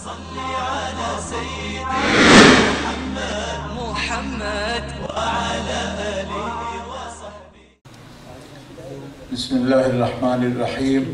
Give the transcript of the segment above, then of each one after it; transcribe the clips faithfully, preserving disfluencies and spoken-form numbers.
صل على سيدنا محمد محمد وعلى آله وصحبه. بسم الله الرحمن الرحيم.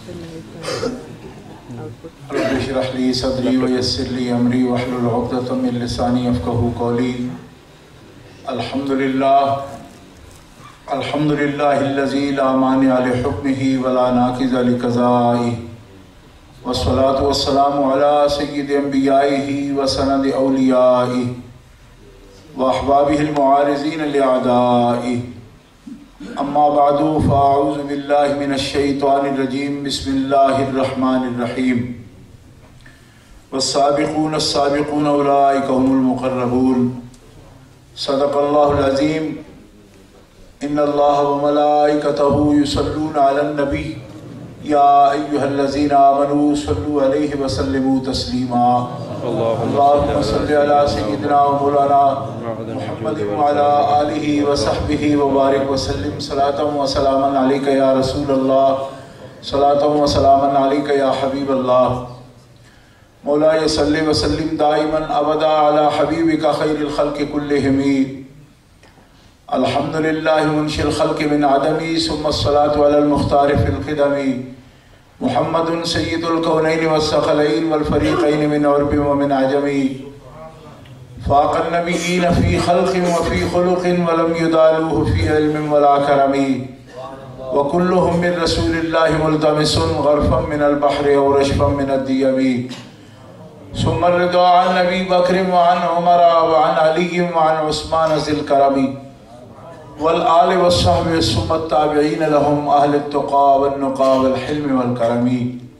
رب اشرح لي صدري ويسر لي أمري واحلل عقدة من لساني يفقهوا قولي. الحمد لله الحمد لله الذي لا مانع لحكمه ولا ناقض لقضائه، والصلاة والسلام على سيد أنبيائه وسند أوليائه وأحبابه المعارضين لأعدائه. أما بعد فأعوذ بالله من الشيطان الرجيم. بسم الله الرحمن الرحيم. والسابقون السابقون أولئك هم المقربون. صدق الله العظيم. إن الله وملائكته يصلون على النبي يا أيها الذين آمنوا صلوا عليه وسلموا تسليما. اللهم صل على سيدنا ومولانا محمد وعلى آله وصحبه وبارك وسلم. صلاة وسلاما عليك يا رسول الله، صلاة وسلاما عليك يا حبيب الله. مولاي صل وسلم دائما أبدا على حبيبك خير الخلق كلهم. الحمد لله منشئ الخلق من عدم، ثم الصلاة على المختار في القدم. محمد سيد الكونين والثقلين والفريقين من عرب ومن عجم. فاق النبيين في خلق وفي خلق ولم يدالوه في علم ولا كرم. وكلهم من رسول الله ملتمس غرفا من البحر أو رشفا من الديم. ثم الرضا عن نبي بكر وعن عمر وعن علي وعن عثمان ذي الكرم والآل والصحب ثم التابعين لهم أهل التقى والنقى والحلم والكرم.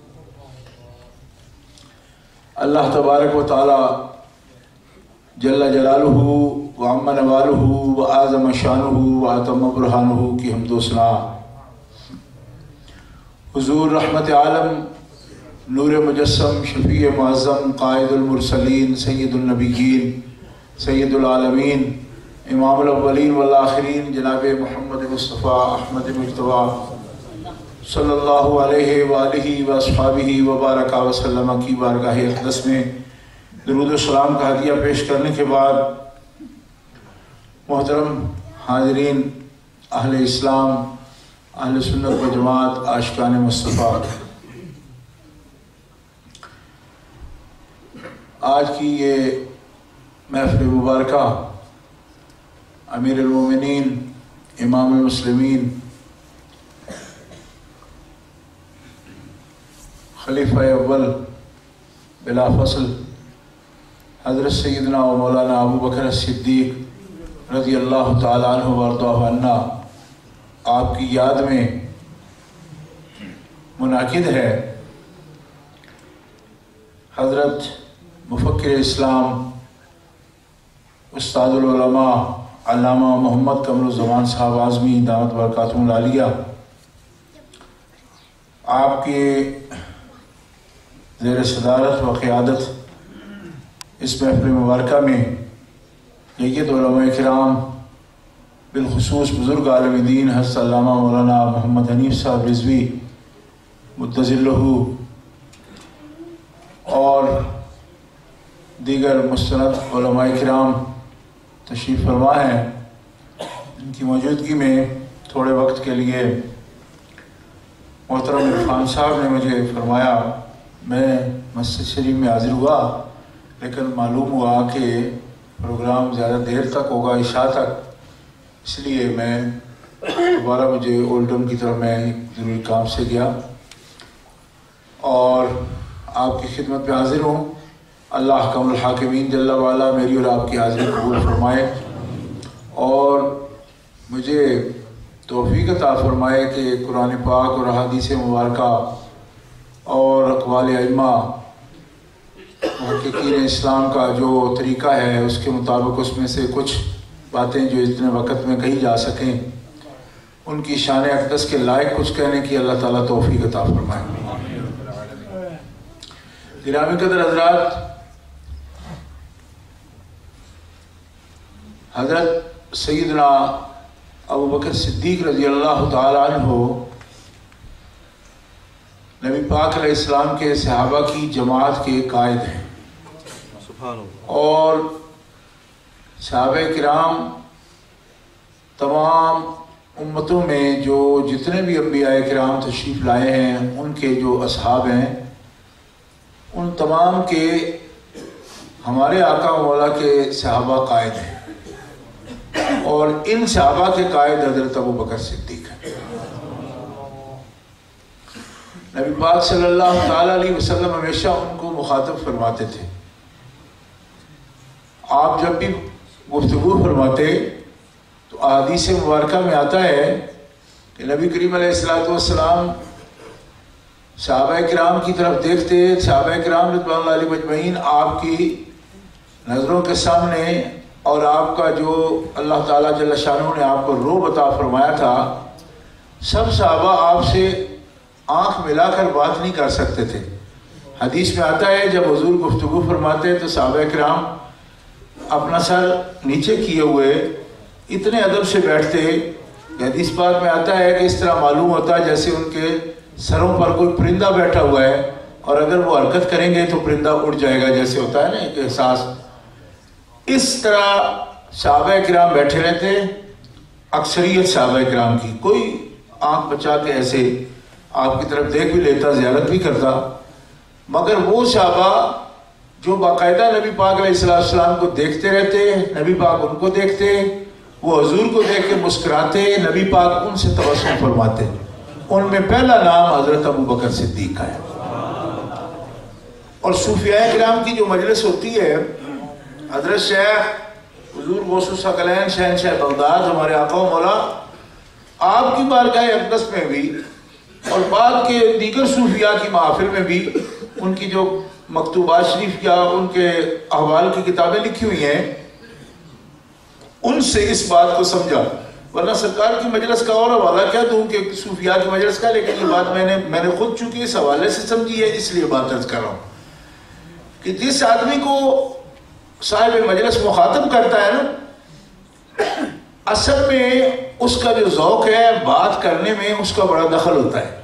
اللہ تبارک و تعالی جل جلالہ وعم نوالہ وآزم شانہ وآتم برہانہ کی حمد و ثنا حضور رحمت عالم، نور مجسم، شفیع معظم، قائد المرسلین، سید النبیین، سید العالمین، امام الاولین والآخرین، جناب محمد مصطفیٰ احمد مجتبیٰ صلی اللہ علیہ وآلہ واصحابہ وبارک وسلم کی بارگاہ اقدس میں درود و سلام کا ہدیہ پیش کرنے کے بعد، محترم حاضرین، اہل اسلام، اہل سنت و جماعت، عاشقان مصطفیٰ، آج کی یہ محفل مبارکہ امیر المومنین، امام المسلمین، خلیفہ اول بلا فصل حضرت سیدنا و مولانا ابو بکر صدیق رضی اللہ تعالیٰ عنہ وارضاہ عنا آپ کی یاد میں منعقد ہے۔ حضرت مفکر اسلام، استاد العلماء، علامہ محمد قمر الزمان صاحب اعظمی دامت برکاتہم العالیہ، آپ کے زیر صدارت و قیادت اس محفل مبارکہ میں جید علماء کرام، بالخصوص بزرگ عالم دین حضرت علامہ مولانا محمد حنیف صاحب رضوی متظلہ اور دیگر مستند علماء کرام تشریف فرما ہیں، ان کی موجودگی میں تھوڑے وقت کے لیے محترم عرفان صاحب نے مجھے فرمایا، میں مسجد شریف میں حاضر ہوا لیکن معلوم ہوا کہ پروگرام زیادہ دیر تک ہوگا، عشاء تک، اس لیے میں دوبارہ مجھے اولڈم کی طرف میں ضروری کام سے گیا اور آپ کی خدمت میں حاضر ہوں۔ اللہ حکم الحاکمین جل وعلا میری اور آپ کی حاضری قبول فرمائے اور مجھے توفیق عطا فرمائے کہ قرآن پاک اور احادیث مبارکہ اور اقوال ائمہ محققین اسلام کا جو طریقہ ہے اس کے مطابق اس میں سے کچھ باتیں جو اتنے وقت میں کہی جا سکیں ان کی شان اقدس کے لائق کچھ کہنے کی اللہ تعالیٰ توفیق عطا فرمائے۔ گرامی قدر حضرات، حضرت سیدنا ابو بکر صدیق رضی اللہ تعالیٰ عنہ نبی پاک علیہ السلام کے صحابہ کی جماعت کے قائد ہیں، اور صحابہ کرام تمام امتوں میں جو جتنے بھی انبیاء کرام تشریف لائے ہیں ان کے جو اصحاب ہیں ان تمام کے ہمارے آقا مولا کے صحابہ قائد ہیں، اور ان صحابہ کے قائد حضرت ابو بکر صدیق ہیں۔ نبی پاک صلی اللہ تعالیٰ علیہ وسلم ہمیشہ ان کو مخاطب فرماتے تھے۔ آپ جب بھی گفتگو فرماتے تو احادیث مبارکہ میں آتا ہے کہ نبی کریم علیہ الصلوۃ والسلام صحابہ کرام کی طرف دیکھتے، صحابہ کرام رضوان اللہ علیہم اجمعین آپ کی نظروں کے سامنے، اور آپ کا جو اللہ تعالیٰ جل شانہ نے آپ کو رعب عطا فرمایا تھا، سب صحابہ آپ سے آنکھ ملا کر بات نہیں کر سکتے تھے۔ حدیث میں آتا ہے جب حضور گفتگو فرماتے تو صحابہ کرام اپنا سر نیچے کیے ہوئے اتنے ادب سے بیٹھتے، حدیث پاک میں آتا ہے کہ اس طرح معلوم ہوتا ہے جیسے ان کے سروں پر کوئی پرندہ بیٹھا ہوا ہے، اور اگر وہ حرکت کریں گے تو پرندہ اڑ جائے گا، جیسے ہوتا ہے نا ایک احساس۔ اس طرح صحابہ کرام بیٹھے رہتے، اکثریت صحابہ کرام کی، کوئی آنکھ بچا کے ایسے آپ کی طرف دیکھ بھی لیتا، زیارت بھی کرتا، مگر وہ صحابہ جو باقاعدہ نبی پاک علیہ السلام کو دیکھتے رہتے، نبی پاک ان کو دیکھتے، وہ حضور کو دیکھ کے مسکراتے، نبی پاک ان سے تبسم فرماتے۔ ان میں پہلا نام حضرت ابو بکر صدیق کا ہے۔ اور صوفیاء کرام کی جو مجلس ہوتی ہے، حضرت شیخ حضور غوث الثقلین شہنشاہ بغداد ہمارے آقا و مولا آپ کی بارگاہ اقدس میں بھی، اور بعد کے دیگر صوفیاء کی محافل میں بھی ان کی جو مکتوبات شریف یا ان کے احوال کی کتابیں لکھی ہوئی ہیں، ان سے اس بات کو سمجھا، ورنہ سرکار کی مجلس کا اور حوالہ کیا دوں کہ صوفیاء کی مجلس کا، لیکن یہ بات میں نے میں نے خود چونکہ اس حوالے سے سمجھی ہے، اس لیے بات عرض کر رہا ہوں کہ جس آدمی کو صاحب مجلس مخاطب کرتا ہے نا، اصل میں اس کا جو ذوق ہے بات کرنے میں اس کا بڑا دخل ہوتا ہے۔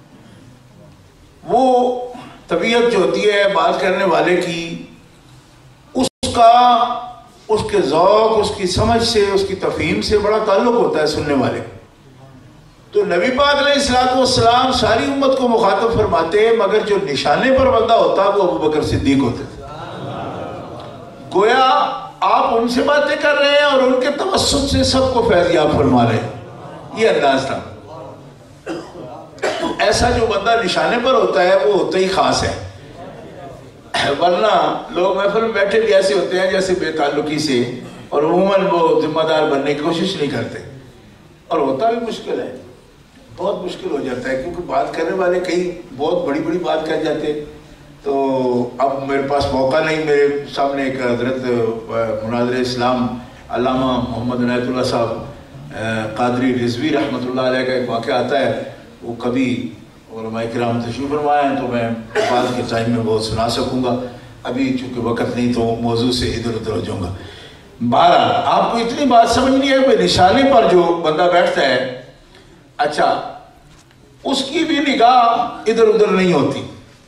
وہ طبیعت جو ہوتی ہے بات کرنے والے کی، اس کا اس کے ذوق، اس کی سمجھ سے، اس کی تفہیم سے بڑا تعلق ہوتا ہے سننے والے۔ تو نبی پاک علیہ الصلوۃ والسلام ساری امت کو مخاطب فرماتے، مگر جو نشانے پر بندہ ہوتا وہ ابو بکر صدیق ہوتے تھے۔ گویا آپ ان سے باتیں کر رہے ہیں اور ان کے توسط سے سب کو فیض یاب فرما رہے ہیں، یہ انداز تھا۔ تو ایسا جو بندہ نشانے پر ہوتا ہے وہ ہوتا ہی خاص ہے، ورنہ لوگ محفل میں بیٹھے بھی ایسے ہوتے ہیں جیسے بے تعلقی سے، اور عموماً وہ ذمہ دار بننے کی کوشش نہیں کرتے، اور ہوتا بھی مشکل ہے، بہت مشکل ہو جاتا ہے، کیونکہ بات کرنے والے کئی بہت بڑی بڑی بات کر جاتے۔ تو اب میرے پاس موقع نہیں، میرے سامنے ایک حضرت مناظر اسلام علامہ محمد عنایت اللہ صاحب قادری رضوی رحمۃ اللہ علیہ کا ایک واقعہ آتا ہے، وہ کبھی علماء کرام تشریف فرمائے ہیں تو میں بعد کے ٹائم میں بہت سنا سکوں گا، ابھی چونکہ وقت نہیں تو موضوع سے ادھر ادھر ہو جاؤں گا۔ بہرحال آپ کو اتنی بات سمجھنی ہے کہ نشانے پر جو بندہ بیٹھتا ہے، اچھا اس کی بھی نگاہ ادھر ادھر نہیں ہوتی،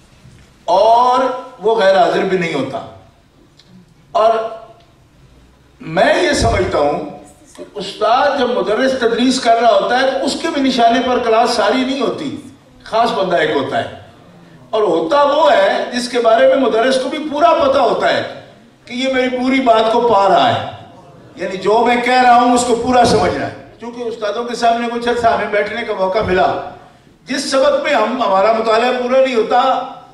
اور وہ غیر حاضر بھی نہیں ہوتا۔ اور میں یہ سمجھتا ہوں کہ استاد جب مدرس تدریس کر رہا ہوتا ہے تو اس کے بھی نشانے پر کلاس ساری نہیں ہوتی، خاص بندہ ایک ہوتا ہے، اور ہوتا وہ ہے جس کے بارے میں مدرس کو بھی پورا پتہ ہوتا ہے کہ یہ میری پوری بات کو پا رہا ہے، یعنی جو میں کہہ رہا ہوں اس کو پورا سمجھ رہا ہے۔ کیونکہ استادوں کے سامنے کچھ عرصہ ہمیں بیٹھنے کا موقع ملا، جس سبق میں ہم ہمارا مطالعہ پورا نہیں ہوتا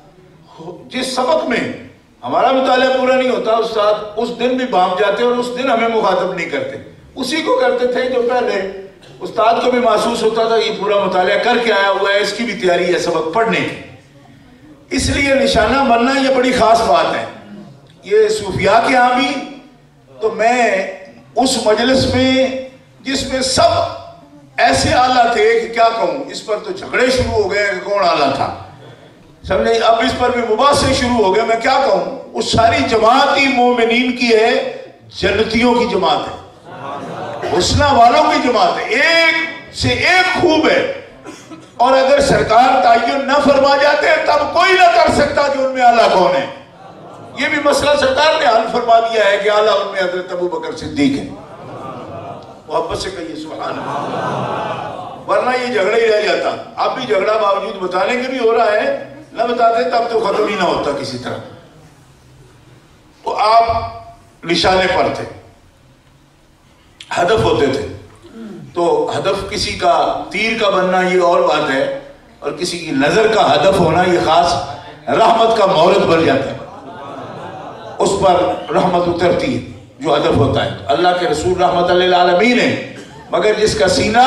جس سبق میں ہمارا مطالعہ پورا نہیں ہوتا استاد اس دن بھی بھاگ جاتے اور اس دن ہمیں مخاطب نہیں کرتے، اسی کو کرتے تھے جو پہلے استاد کو بھی محسوس ہوتا تھا یہ پورا مطالعہ کر کے آیا ہوا ہے، اس کی بھی تیاری ہے سبق پڑھنے کی۔ اس لیے نشانہ بننا یہ بڑی خاص بات ہے، یہ صوفیاء کے ہاں بھی۔ تو میں اس مجلس میں جس میں سب ایسے اعلیٰ تھے کہ کیا کہوں، اس پر تو جھگڑے شروع ہو گئے کہ کون اعلیٰ تھا، سمجھے، اب اس پر بھی مباحثے شروع ہو گئے، میں کیا کہوں۔ اس ساری جماعت ہی مومنین کی ہے، جنتیوں کی جماعت ہے، حسنہ والوں کی جماعت ہے، ایک سے ایک خوب ہے، اور اگر سرکار تعین نہ فرما جاتے تب کوئی نہ کر سکتا کہ ان میں اعلیٰ کون ہے. یہ بھی مسئلہ سرکار نے حل فرما دیا ہے کہ اعلیٰ ان میں حضرت ابو بکر صدیق ہے. محبت سے کہیے سبحان اللہ. ورنہ یہ جھگڑا ہی رہ جاتا. اب بھی جھگڑا باوجود بتانے کے بھی ہو رہا ہے, نہ بتاتے تب تو ختم ہی نہ ہوتا کسی طرح. تو آپ نشانے پر تھے, ہدف ہوتے تھے. تو ہدف کسی کا تیر کا بننا یہ اور بات ہے, اور کسی کی نظر کا ہدف ہونا یہ خاص رحمت کا مورد بن جاتا ہے. اس پر رحمت اترتی ہے جو ہدف ہوتا ہے. اللہ کے رسول رحمت للعالمین ہے, مگر جس کا سینہ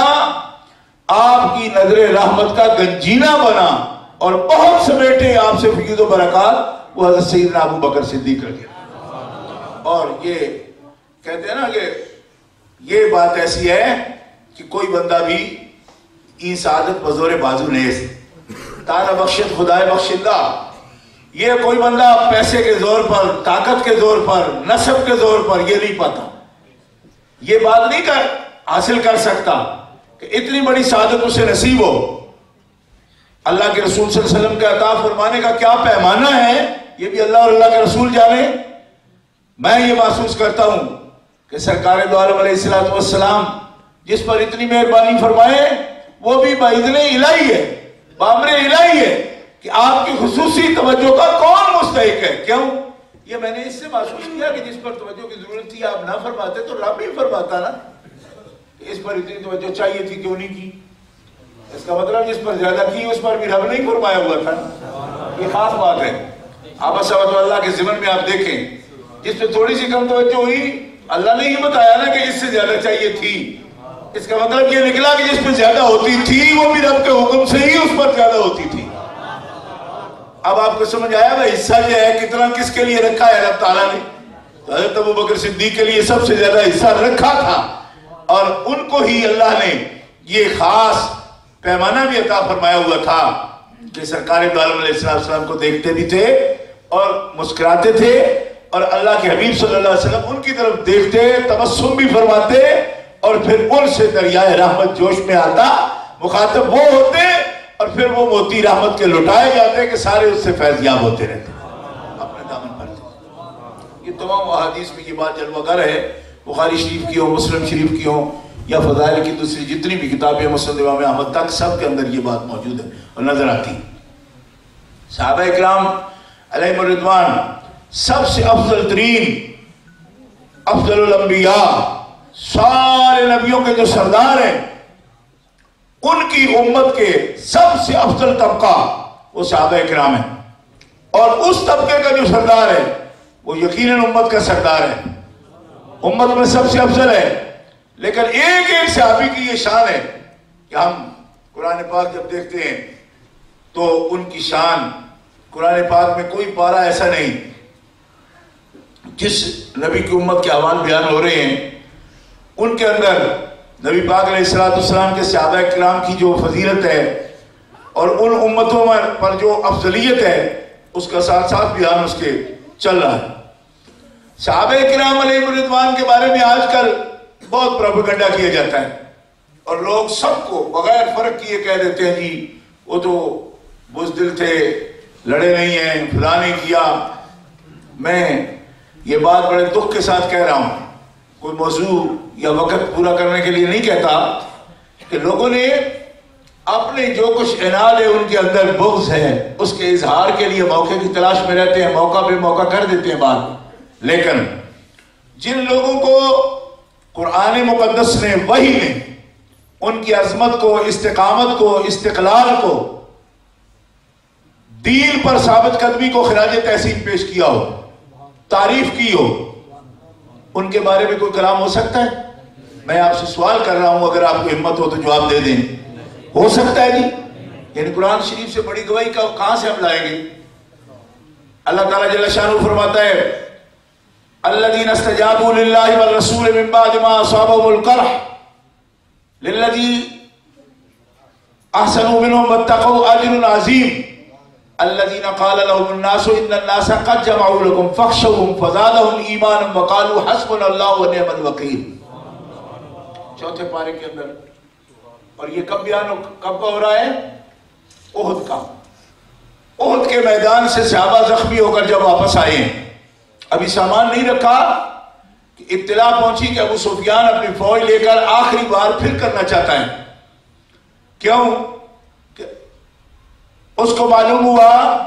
آپ کی نظر رحمت کا گنجینہ بنا اور بہت سمیٹے آپ سے فیض و برکات, وہ حضرت سیدنا ابو بکر صدیق رضی اللہ. اور یہ کہتے ہیں نا کہ یہ بات ایسی ہے کہ کوئی بندہ بھی این سعادت بزور بازو نیز تانا بخشت خدای بخشندہ. یہ کوئی بندہ پیسے کے زور پر, طاقت کے زور پر, نسب کے زور پر یہ نہیں پاتا, یہ بات نہیں کر حاصل کر سکتا کہ اتنی بڑی سعادت اسے نصیب ہو. اللہ کے رسول صلی اللہ علیہ وسلم کے عطا فرمانے کا کیا پیمانہ ہے یہ بھی اللہ اور اللہ کے رسول جانے. میں یہ محسوس کرتا ہوں کہ سرکار دو عالم علیہ السلام جس پر اتنی مہربانی فرمائے وہ بھی باذن الہی ہے, بامر الہی ہے کہ آپ کی خصوصی توجہ کا کون مستحق ہے. کیوں؟ یہ میں نے اس سے محسوس کیا کہ جس پر توجہ کی ضرورت تھی آپ نہ فرماتے تو رب ہی فرماتا نا. اس پر اتنی توجہ چاہیے تھی کیوں نہیں کی؟ اس کا مطلب جس پر زیادہ کی اس پر بھی رب نہیں فرمایا ہوا تھا. یہ خاص بات ہے. آبا اللہ کے ضمن میں آپ دیکھیں جس پہ تھوڑی سی کم توجہ ہوئی اللہ نے یہ بتایا نا کہ اس سے زیادہ چاہیے تھی. اس کا مطلب یہ نکلا کہ جس پہ زیادہ ہوتی تھی وہ بھی رب کے حکم سے ہی اس پر زیادہ ہوتی تھی. اب آپ کو سمجھ آیا بھائی حصہ جو ہے کتنا کس کے لیے رکھا ہے رب تعالیٰ نے. تو حضرت ابو بکر صدیق کے لیے سب سے زیادہ حصہ رکھا تھا, اور ان کو ہی اللہ نے یہ خاص پیمانہ بھی عطا فرمایا ہوا تھا کہ سرکار دو عالم علیہ السلام کو دیکھتے بھی تھے اور مسکراتے تھے, اور اللہ کے حبیب صلی اللہ علیہ وسلم ان کی طرف دیکھتے, تبسم بھی فرماتے, اور پھر ان سے دریائے رحمت جوش میں آتا, مخاطب وہ ہوتے, اور پھر وہ موتی رحمت کے لٹائے جاتے کہ سارے اس سے فیضیاب ہوتے رہتے اپنے دامن پر. یہ تمام احادیث میں یہ بات جلوہ گر ہے, بخاری شریف کی ہو, مسلم شریف کی ہو, یا فضائل کی دوسری جتنی بھی کتابیں مسند امام احمد تک, سب کے اندر یہ بات موجود ہے اور نظر آتی. صحابہ اکرام علیہم الرضوان سب سے افضل ترین, افضل الانبیاء, سارے نبیوں کے جو سردار ہیں, ان کی امت کے سب سے افضل طبقہ وہ صحابہ اکرام ہیں. اور اس طبقے کا جو سردار ہے وہ یقیناً امت کا سردار ہے, امت میں سب سے افضل ہے. لیکن ایک ایک صحابی کی یہ شان ہے کہ ہم قرآن پاک جب دیکھتے ہیں تو ان کی شان, قرآن پاک میں کوئی پارہ ایسا نہیں جس نبی کی امت کے احوال بیان ہو رہے ہیں ان کے اندر نبی پاک علیہ السلام کے صحابہ کرام کی جو فضیلت ہے اور ان امتوں پر جو افضلیت ہے اس کا ساتھ ساتھ بیان اس کے چل رہا ہے. صحابہ کرام علیہ الرضوان کے بارے میں آج کل بہت پروپیگنڈا کیا جاتا ہے, اور لوگ سب کو بغیر فرق کیے کہہ دیتے ہیں جی وہ تو بزدل تھے, لڑے نہیں ہیں, فلاں نہیں کیا. میں یہ بات بڑے دکھ کے ساتھ کہہ رہا ہوں, کوئی موضوع یا وقت پورا کرنے کے لیے نہیں کہتا, کہ لوگوں نے اپنے جو کچھ اناد ہے ان کے اندر بغض ہے اس کے اظہار کے لیے موقع کی تلاش میں رہتے ہیں, موقع پہ موقع کر دیتے ہیں بات. لیکن جن لوگوں کو قرآن مقدس نے, وحی نے ان کی عظمت کو, استقامت کو, استقلال کو, دین پر ثابت قدمی کو خراج تحسین پیش کیا ہو, تعریف کی ہو, ان کے بارے میں کوئی کلام ہو سکتا ہے؟ میں آپ سے سوال کر رہا ہوں, اگر آپ کو ہمت ہو تو جواب دے دیں. ہو سکتا ہے جی؟ یعنی قرآن شریف سے بڑی گواہی کا کہاں سے ہم لائیں گے؟ اللہ تعالیٰ جل شانہ فرماتا ہے الذین استجابوا للہ والرسول من بعد ما اصابهم القرح للذین احسنوا منهم واتقوا اجر عظیم الذين قال لهم الناس ان الناس قد جمعوا لكم فاخشوهم فزادهم ایمانا وقالوا حسبنا الله ونعم الوکیل. چوتھے پارے کے اندر, اور یہ کب بیان کب کا ہو رہا ہے؟ احد کا، احد کے میدان سے صحابہ زخمی ہو کر جب واپس آئے ہیں، ابھی سامان نہیں رکھا کہ اطلاع پہنچی کہ ابو سفیان اپنی فوج لے کر آخری بار پھر کرنا چاہتا ہے۔ کیوں؟ کہ اس کو معلوم ہوا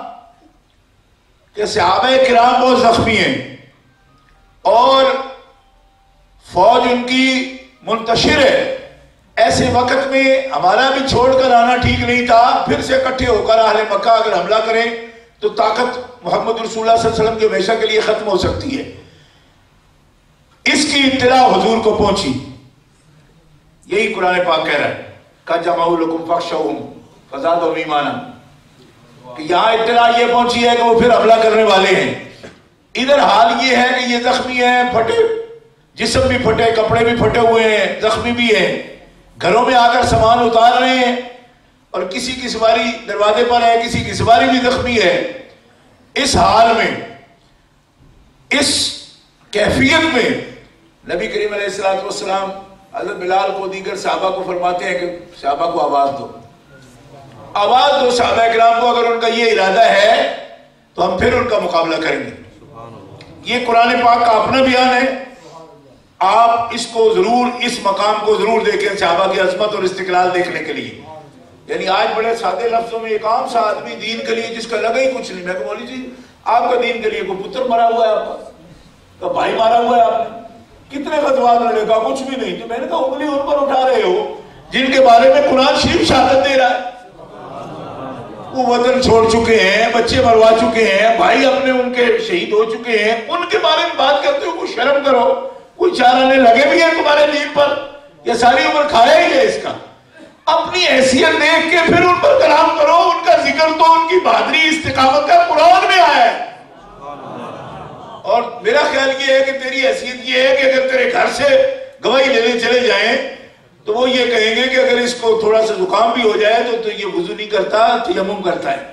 کہ صحابہ کرام بہت زخمی ہیں اور فوج ان کی منتشر ہے، ایسے وقت میں ہمارا بھی چھوڑ کر آنا ٹھیک نہیں تھا، پھر سے اکٹھے ہو کر اہل مکہ اگر حملہ کریں تو طاقت محمد رسول اللہ صلی اللہ علیہ وسلم کے ہمیشہ کے لیے ختم ہو سکتی ہے۔ اس کی اطلاع حضور کو پہنچی، یہی قرآن پاک کہہ رہا ہے کہ جمعوا لکم فاخشوہم فزادہم ایمانا، کہ یہاں اطلاع یہ پہنچی ہے کہ وہ پھر حملہ کرنے والے ہیں۔ ادھر حال یہ ہے کہ یہ زخمی ہیں، پھٹے جسم بھی پھٹے، کپڑے بھی پھٹے ہوئے ہیں، زخمی بھی ہیں، گھروں میں آ کر سامان اتار رہے ہیں، اور کسی کی سواری دروازے پر ہے، کسی کی سواری بھی زخمی ہے۔ اس حال میں، اس کیفیت میں نبی کریم علیہ الصلوۃ والسلام حضرت بلال کو دیگر صحابہ کو فرماتے ہیں کہ صحابہ کو آواز دو، آواز دو صحابہ کرام کو، اگر ان کا یہ ارادہ ہے تو ہم پھر ان کا مقابلہ کریں گے۔ یہ قرآن پاک کا اپنا بیان ہے، آپ اس کو ضرور، اس مقام کو ضرور دیکھیں صحابہ کی عظمت اور استقلال دیکھنے کے لیے۔ یعنی آج بڑے سادے لفظوں میں ایک عام سا آدمی دین کے لیے جس کا لگا ہی کچھ نہیں، میں کہ مولوی جی آپ کا دین کے لیے کوئی پتر مرا ہوا ہے، آپ کا تو بھائی مارا ہوا ہے، آپ نے کتنے غزوات لڑے گا، کچھ بھی نہیں۔ تو میں نے کہا انگلی ان پر اٹھا رہے ہو جن کے بارے میں قرآن شریف شہادت دے رہا ہے، وہ وطن چھوڑ چکے ہیں، بچے مروا چکے ہیں، بھائی اپنے ان کے شہید ہو چکے ہیں، ان کے بارے میں بات کرتے ہو کوئی شرم کرو، کوئی چار آنے لگے بھی ہیں تمہارے دین پر، یہ ساری عمر کھایا ہی ہے اس کا۔ اپنی حیثیت دیکھ کے پھر ان پر کلام کرو، ان کا ذکر تو ان کی بہادری استقامت کا قرآن میں آیا ہے۔ اور میرا خیال یہ ہے کہ تیری حیثیت یہ ہے کہ اگر تیرے گھر سے گواہی لینے چلے جائیں تو وہ یہ کہیں گے کہ اگر اس کو تھوڑا سا زکام بھی ہو جائے تو تو یہ وضو نہیں کرتا، تیمم کرتا ہے۔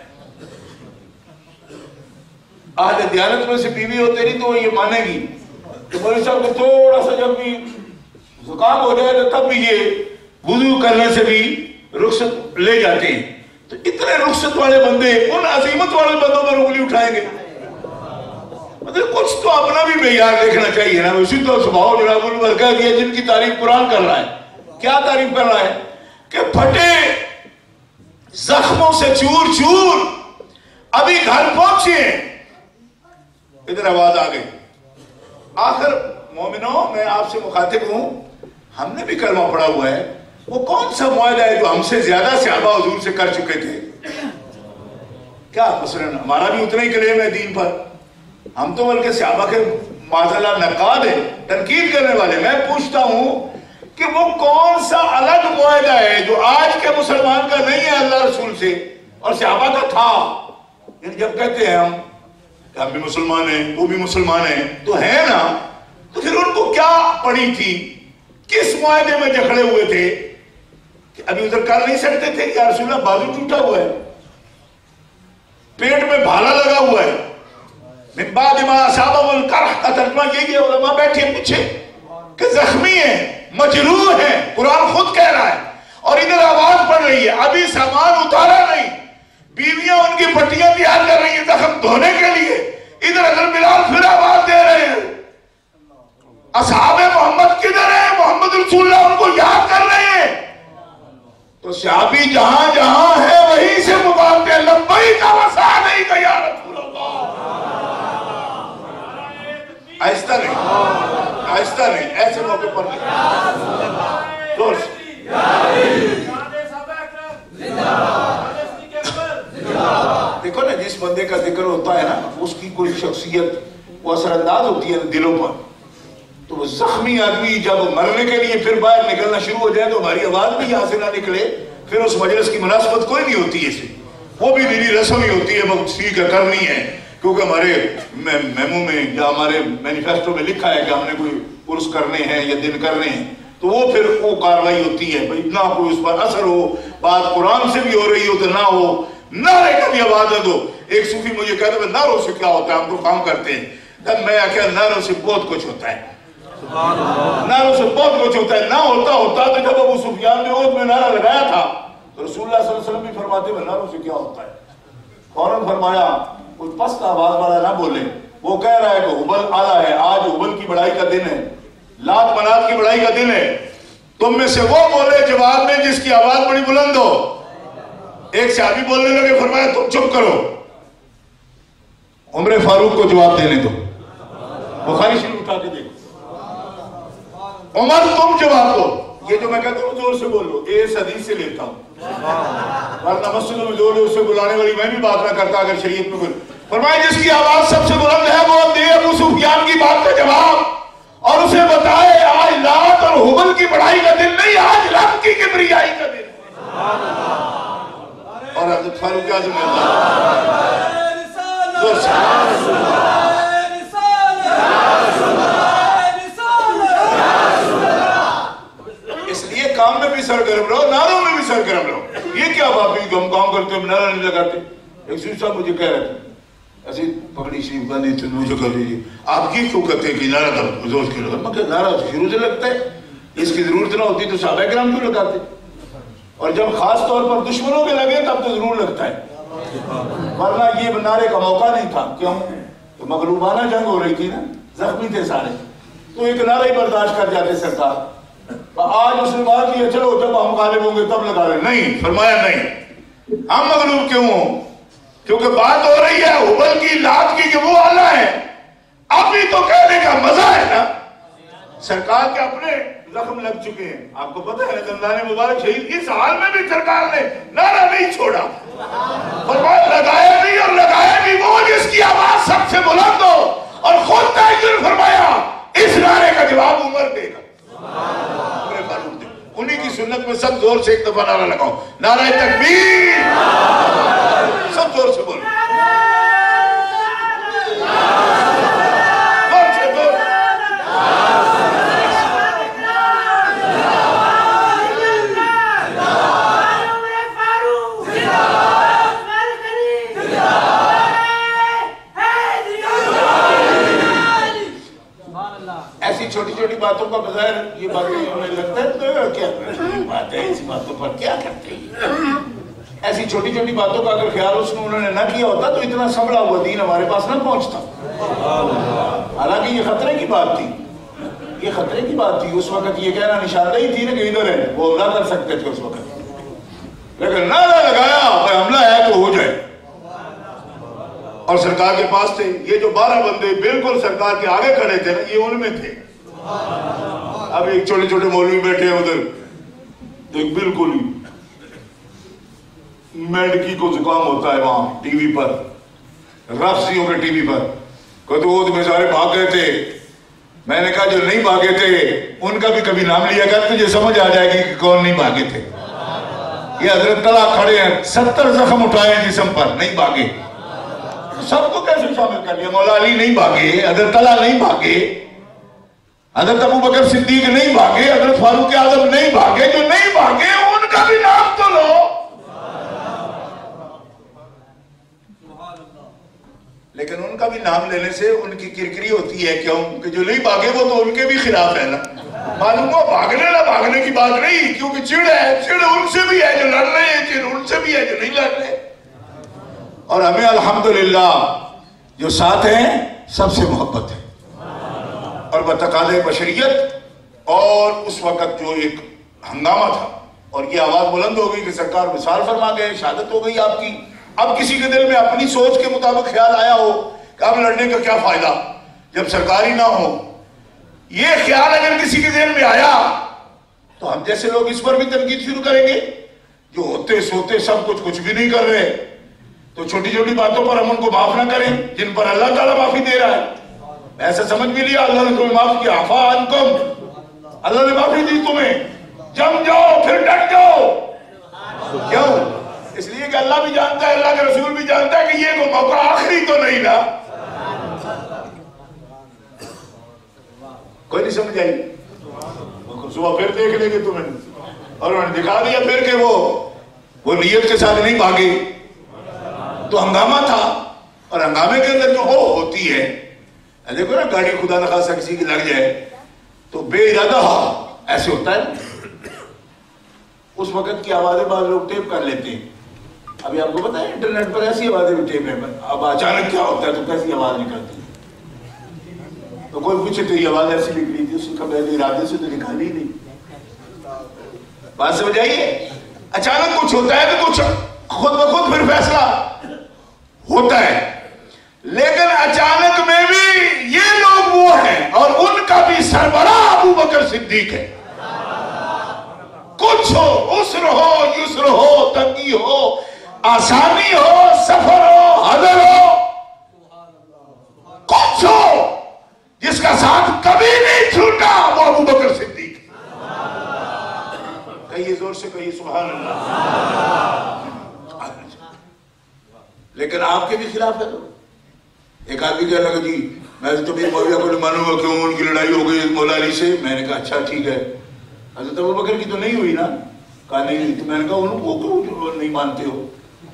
اہل دیانت میں سے بیوی ہو تیری تو وہ یہ مانے گی کہ مولوی صاحب کو تھوڑا سا جب بھی زکام ہو جائے تو تب بھی یہ وضو کرنے سے بھی رخصت لے جاتے ہیں۔ تو اتنے رخصت والے بندے ان عظیمت والے بندوں پر انگلی اٹھائیں گے؟ مطلب کچھ تو اپنا بھی معیار دیکھنا چاہیے نا۔ اسی تو سبحان جناب البرکہ کی جن کی تعریف قرآن کر رہا ہے، کیا تعریف کر رہا ہے کہ پھٹے زخموں سے چور چور ابھی گھر پہنچے، ادھر آواز آ گئی۔ آخر مومنوں میں آپ سے مخاطب ہوں، ہم نے بھی کلمہ پڑھا ہوا ہے، وہ کون سا معاہدہ ہے جو ہم سے زیادہ صحابہ حضور سے کر چکے تھے؟ کیا مثلا ہمارا بھی اتنا ہی کلیم ہے دین پر، ہم تو بلکہ صحابہ کے معذلہ نقاد ہیں، تنقید کرنے والے۔ میں پوچھتا ہوں کہ وہ کون سا الگ معاہدہ ہے جو آج کے مسلمان کا نہیں ہے اللہ رسول سے اور صحابہ کا تھا؟ یعنی جب کہتے ہیں ہم کہ ہم بھی مسلمان ہیں، وہ بھی مسلمان ہیں، تو ہے نا، تو پھر ان کو کیا پڑی تھی، کس معاہدے میں جکڑے ہوئے تھے کہ ابھی ادھر کر نہیں سکتے تھے؟ یا رسول اللہ بازو ٹوٹا ہوا ہے، پیٹ میں بھالا لگا ہوا ہے، من بعد ما اصابہ القرح کا ترجمہ یہی ہے، علماء بیٹھے پوچھے کہ زخمی ہیں، مجروح ہیں، قرآن خود کہہ رہا ہے، اور ادھر آواز پڑ رہی ہے، ابھی سامان اتارا نہیں، بیویاں ان کی پٹیاں تیار کر رہی ہیں زخم دھونے کے لیے، ادھر اگر بلال پھر آواز دے رہے ہیں۔ اصحاب محمد کدھر ہیں؟ محمد رسول اللہ ان کو یاد کر رہے ہیں۔ تو صحابی جہاں جہاں ہے وہیں سے مقابلے لبیک و سعدیک یا رسول اللہ۔ آہستہ نہیں، آہستہ نہیں، ایسے موقع پر نہیں، زور سے۔ دیکھو نا، جس بندے کا ذکر ہوتا ہے نا اس کی کوئی شخصیت وہ اثر انداز ہوتی ہے دلوں پر۔ تو وہ زخمی آدمی جب مرنے کے لیے پھر باہر نکلنا شروع ہو جائے تو ہماری آواز بھی یہاں سے نہ نکلے، پھر اس مجلس کی مناسبت کوئی نہیں ہوتی ہے اسے، وہ بھی دینی رسم ہی ہوتی ہے، بہت ٹھیک ہے کرنی ہے، کیونکہ ہمارے میمو میں یا ہمارے مینیفیسٹو میں لکھا ہے کہ ہم نے کوئی عرس کرنے ہیں یا دن کرنے ہیں، تو وہ پھر وہ کاروائی ہوتی ہے، بھائی نہ کوئی اس پر اثر ہو، بات قرآن سے بھی ہو رہی ہو تو نہ ہو، نعرے کا بھی آواز دو۔ ایک صوفی مجھے کہتا ہے نعروں سے کیا ہوتا ہے، ہم تو کام کرتے ہیں، تب میں آخیا نعروں سے بہت کچھ ہوتا ہے، نعروں سے بہت کچھ ہوتا ہے، نہ ہوتا ہوتا تو جب ابو سفیان نے احد میں نعرہ لگایا تھا تو رسول اللہ صلی اللہ علیہ وسلم بھی فرماتے ہیں ناروں سے کیا ہوتا ہے؟ فوراً فرمایا کچھ پست آواز والا نہ بولے، وہ کہہ رہا ہے کہ ہبل اعلیٰ ہے، آج ہبل کی بڑائی کا دن ہے، لات منات کی بڑائی کا دن ہے، تم میں سے وہ بولے جواب میں جس کی آواز بڑی بلند ہو۔ ایک صحابی بولنے لگے، فرمایا تم چپ کرو، عمر فاروق کو جواب دینے دو۔ بخاری شریف اٹھا کے دیکھو، عمر تم جواب دو۔ یہ جو میں کہتا ہوں زور سے بولو، اس حدیث سے لیتا ہوں، ورنہ مسجدوں میں زور سے بلانے والی میں بھی بات نہ کرتا اگر شریعت میں بول۔ فرمایا جس کی آواز سب سے بلند ہے وہ دے ابو سفیان کی بات کا جواب اور اسے بتائے آج لات اور ہبل کی بڑائی کا دن نہیں، آج رب کی کبریائی کا دن ہے۔ اور حضرت فاروق اعظم زور سے اس لیے کام میں بھی سرگرم رہو، نعروں میں بھی سرگرم رہو۔ یہ کیا بات ہوئی ہم کام کرتے ہیں نعرہ نہیں لگاتے؟ ایک سوچ صاحب مجھے کہہ رہے تھے ایسی پکڑی شریف باندھی تھی، مجھے کہہ دیجیے آپ کی کیوں کہتے ہیں کہ نعرہ دو زور کے لگا؟ میں کہ نعرہ شروع سے لگتا ہے، اس کی ضرورت نہ ہوتی تو صحابہ کرام کیوں لگاتے؟ اور جب خاص طور پر دشمنوں کے لگے تب تو ضرور لگتا ہے، ورنہ یہ نعرے کا موقع نہیں تھا۔ کیوں؟ تو مغلوبانہ جنگ ہو رہی تھی نا، زخمی تھے سارے، تو ایک نعرہ ہی برداشت کر جاتے سرکار۔ آج اس نے بات کیا چلو جب ہم غالب ہوں گے تب لگا رہے، نہیں، فرمایا نہیں، ہم مغلوب کیوں ہوں؟ کیونکہ بات ہو رہی ہے ہبل کی لات کی کہ وہ اعلیٰ ہے، اب بھی تو کہنے کا مزہ ہے نا۔ سرکار کے اپنے زخم لگ چکے ہیں، آپ کو پتہ ہے دندان مبارک شہید، اس حال میں بھی سرکار نے نعرہ نہیں چھوڑا، فرمایا لگایا نہیں، اور لگایا بھی وہ جس کی آواز سب سے بلند ہو، اور خود تاجر فرمایا اس نعرے کا جواب عمر دے گا۔ انہی کی سنت میں سب زور سے ایک دفعہ نعرہ لگاؤ، نعرہ تکبیر، سب زور سے بولو، زور سے زور ایسی چھوٹی چھوٹی باتوں کا بظاہر یہ باتیں انہیں لگتا ہے تو کیا بات ہے، ایسی باتوں پر کیا کرتے ہیں؟ ایسی چھوٹی چھوٹی باتوں کا اگر خیال اس نے انہوں نے نہ کیا ہوتا تو اتنا سنبھلا ہوا دین ہمارے پاس نہ پہنچتا۔ حالانکہ یہ خطرے کی بات تھی، یہ خطرے کی بات تھی اس وقت، یہ کہنا نشاندہی تھی نا کہ ادھر ہے، وہ حملہ کر سکتے تھے اس وقت، لیکن نعرہ لگایا حملہ ہے تو ہو جائے۔ اور سرکار کے پاس تھے یہ جو بارہ بندے بالکل سرکار کے آگے کھڑے تھے نا، یہ ان میں تھے۔ اب ایک چھوٹے چھوٹے مولوی بیٹھے ہیں ادھر، ایک بالکل ہی میڈکی کو زکام ہوتا ہے وہاں ٹی وی پر، رفسیوں کے ٹی وی پر، کہتے وہ تو بیچارے بھاگ گئے تھے۔ میں نے کہا جو نہیں بھاگے تھے ان کا بھی کبھی نام لیا کر، تجھے سمجھ آ جائے گی کہ کون نہیں بھاگے تھے۔ یہ حضرت طلحہ کھڑے ہیں، ستر زخم اٹھائے ہیں جسم پر، نہیں بھاگے۔ سب کو کیسے شامل کر لیا؟ مولا علی نہیں بھاگے، حضرت طلحہ نہیں بھاگے، حضرت ابو بکر صدیق نہیں بھاگے، حضرت فاروق اعظم نہیں بھاگے۔ جو نہیں بھاگے ان کا بھی نام تو لو۔ لیکن ان کا بھی نام لینے سے ان کی کرکری ہوتی ہے، کیوں کہ جو نہیں بھاگے وہ تو ان کے بھی خلاف ہے نا۔ معلوم ہو بھاگنے نہ بھاگنے کی بات نہیں، کیونکہ چڑ ہے، چڑ ان سے بھی ہے جو لڑ رہے ہیں، چڑ ان سے بھی ہے جو نہیں لڑ رہے۔ اور ہمیں الحمدللہ جو ساتھ ہیں سب سے محبت ہے، اور بتقاضے بشریت۔ اور اس وقت جو ایک ہنگامہ تھا اور یہ آواز بلند ہو گئی کہ سرکار وصال فرما گئے، شہادت ہو گئی آپ کی۔ اب کسی کے دل میں اپنی سوچ کے مطابق خیال آیا ہو کہ اب لڑنے کا کیا فائدہ جب سرکار ہی نہ ہو، یہ خیال اگر کسی کے دل میں آیا تو ہم جیسے لوگ اس پر بھی تنقید شروع کریں گے، جو ہوتے سوتے سب کچھ کچھ بھی نہیں کر رہے، تو چھوٹی چھوٹی باتوں پر ہم ان کو معاف نہ کریں جن پر اللہ تعالیٰ معافی دے رہا ہے۔ ایسا سمجھ بھی لیا اللہ نے تمہیں معاف کیا، عفا عنکم، اللہ نے معافی دی تمہیں، جم جاؤ پھر ڈٹ جاؤ۔ کیوں؟ اس لیے کہ اللہ بھی جانتا ہے، اللہ کے رسول بھی جانتا ہے کہ یہ کوئی موقع آخری تو نہیں نا۔ کوئی نہیں سمجھ آئی؟ صبح پھر دیکھ لیں گے تمہیں، اور انہوں نے دکھا دیا پھر کہ وہ وہ نیت کے ساتھ نہیں بھاگے، تو ہنگامہ تھا۔ اور ہنگامے کے اندر جو ہو ہوتی ہے، دیکھو نا گاڑی خدا نخواستہ کسی کی لگ جائے تو بے ارادہ ایسے ہوتا ہے، اس وقت کی آوازیں بعض لوگ ٹیپ کر لیتے ہیں. ابھی آپ کو پتا ہے انٹرنیٹ پر ایسی آوازیں بھی ٹیپ ہیں. اب اچانک کیا ہوتا ہے تو کیسی آواز نکلتی ہے؟ تو کوئی پوچھے تو یہ آواز ایسی نکلی تھی، اس کا پہلے ارادے سے تو نکالی ہی نہیں. بات سمجھ آئیے؟ اچانک کچھ ہوتا ہے تو کچھ خود بخود پھر فیصلہ ہوتا ہے. لیکن اچانک میں بھی یہ لوگ وہ ہیں اور ان کا بھی سربراہ ابو بکر صدیق ہے. کچھ ہو، عسر ہو، یسر ہو، تنگی ہو، آسانی ہو، سفر ہو، حضر ہو، کچھ ہو، جس کا ساتھ کبھی نہیں چھوٹا وہ ابو بکر صدیق. کہیے زور سے کہیے سبحان اللہ. لیکن آپ کے بھی خلاف ہے. ایک آدمی کہنے لگا جی میں تو میری معاویہ کو نہیں مانوں گا، کیوں ان کی لڑائی ہو گئی مولا علی سے. میں نے کہا اچھا ٹھیک ہے، حضرت ابو بکر کی تو نہیں ہوئی نا؟ کہا نہیں ہوئی. تو میں نے کہا ان کو کیوں نہیں مانتے ہو؟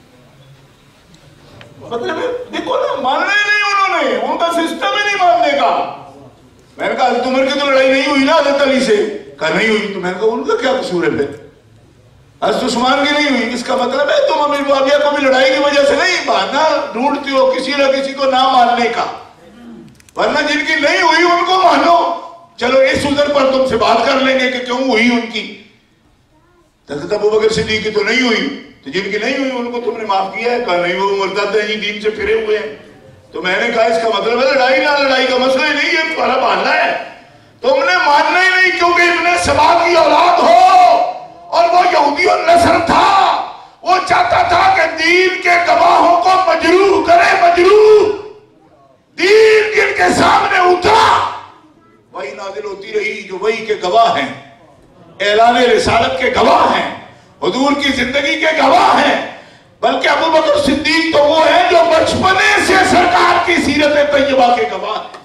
مطلب دیکھو نا، ماننا ہی نہیں انہوں نے، ان کا سسٹم ہی نہیں ماننے کا. میں نے کہا حضرت عمر کی تو لڑائی نہیں ہوئی نا حضرت علی سے؟ کہا نہیں ہوئی. تو میں نے کہا ان کا کیا قصور ہے پھر؟ حضرت عثمان کی نہیں ہوئی، اس کا مطلب ہے تم امیر معاویہ کو بھی لڑائی کی وجہ سے نہیں ماننا ڈھونڈتی ہو کسی نہ کسی کو نہ ماننے کا. ورنہ جن کی نہیں ہوئی ان کو مانو. چلو اس عذر پر تم سے بات کر لیں گے کہ کیوں ہوئی ان کی. حضرت ابو بکر صدیق کی تو نہیں ہوئی، تو جن کی نہیں ہوئی ان کو تم نے معاف کیا ہے؟ کہا نہیں، وہ مرتد ہیں جی، دین سے پھرے ہوئے ہیں. تو میں نے کہا اس کا مطلب ہے لڑائی نہ لڑائی کا مسئلہ ہی نہیں ہے، تمہارا ماننا ہے. تم نے ماننا ہی نہیں، کیونکہ ابن سبا کی اولاد ہو اور وہ یہودی النصر تھا. وہ چاہتا تھا کہ دین کے گواہوں کو مجروح کرے. مجروح دین جن کے سامنے اترا وہی نازل ہوتی رہی جو وہی کے گواہ ہیں، اعلان رسالت کے گواہ ہیں، حضور کی زندگی کے گواہ ہیں. بلکہ ابو بکر صدیق تو وہ ہیں جو بچپنے سے سرکار کی سیرت طیبہ کے گواہ ہیں.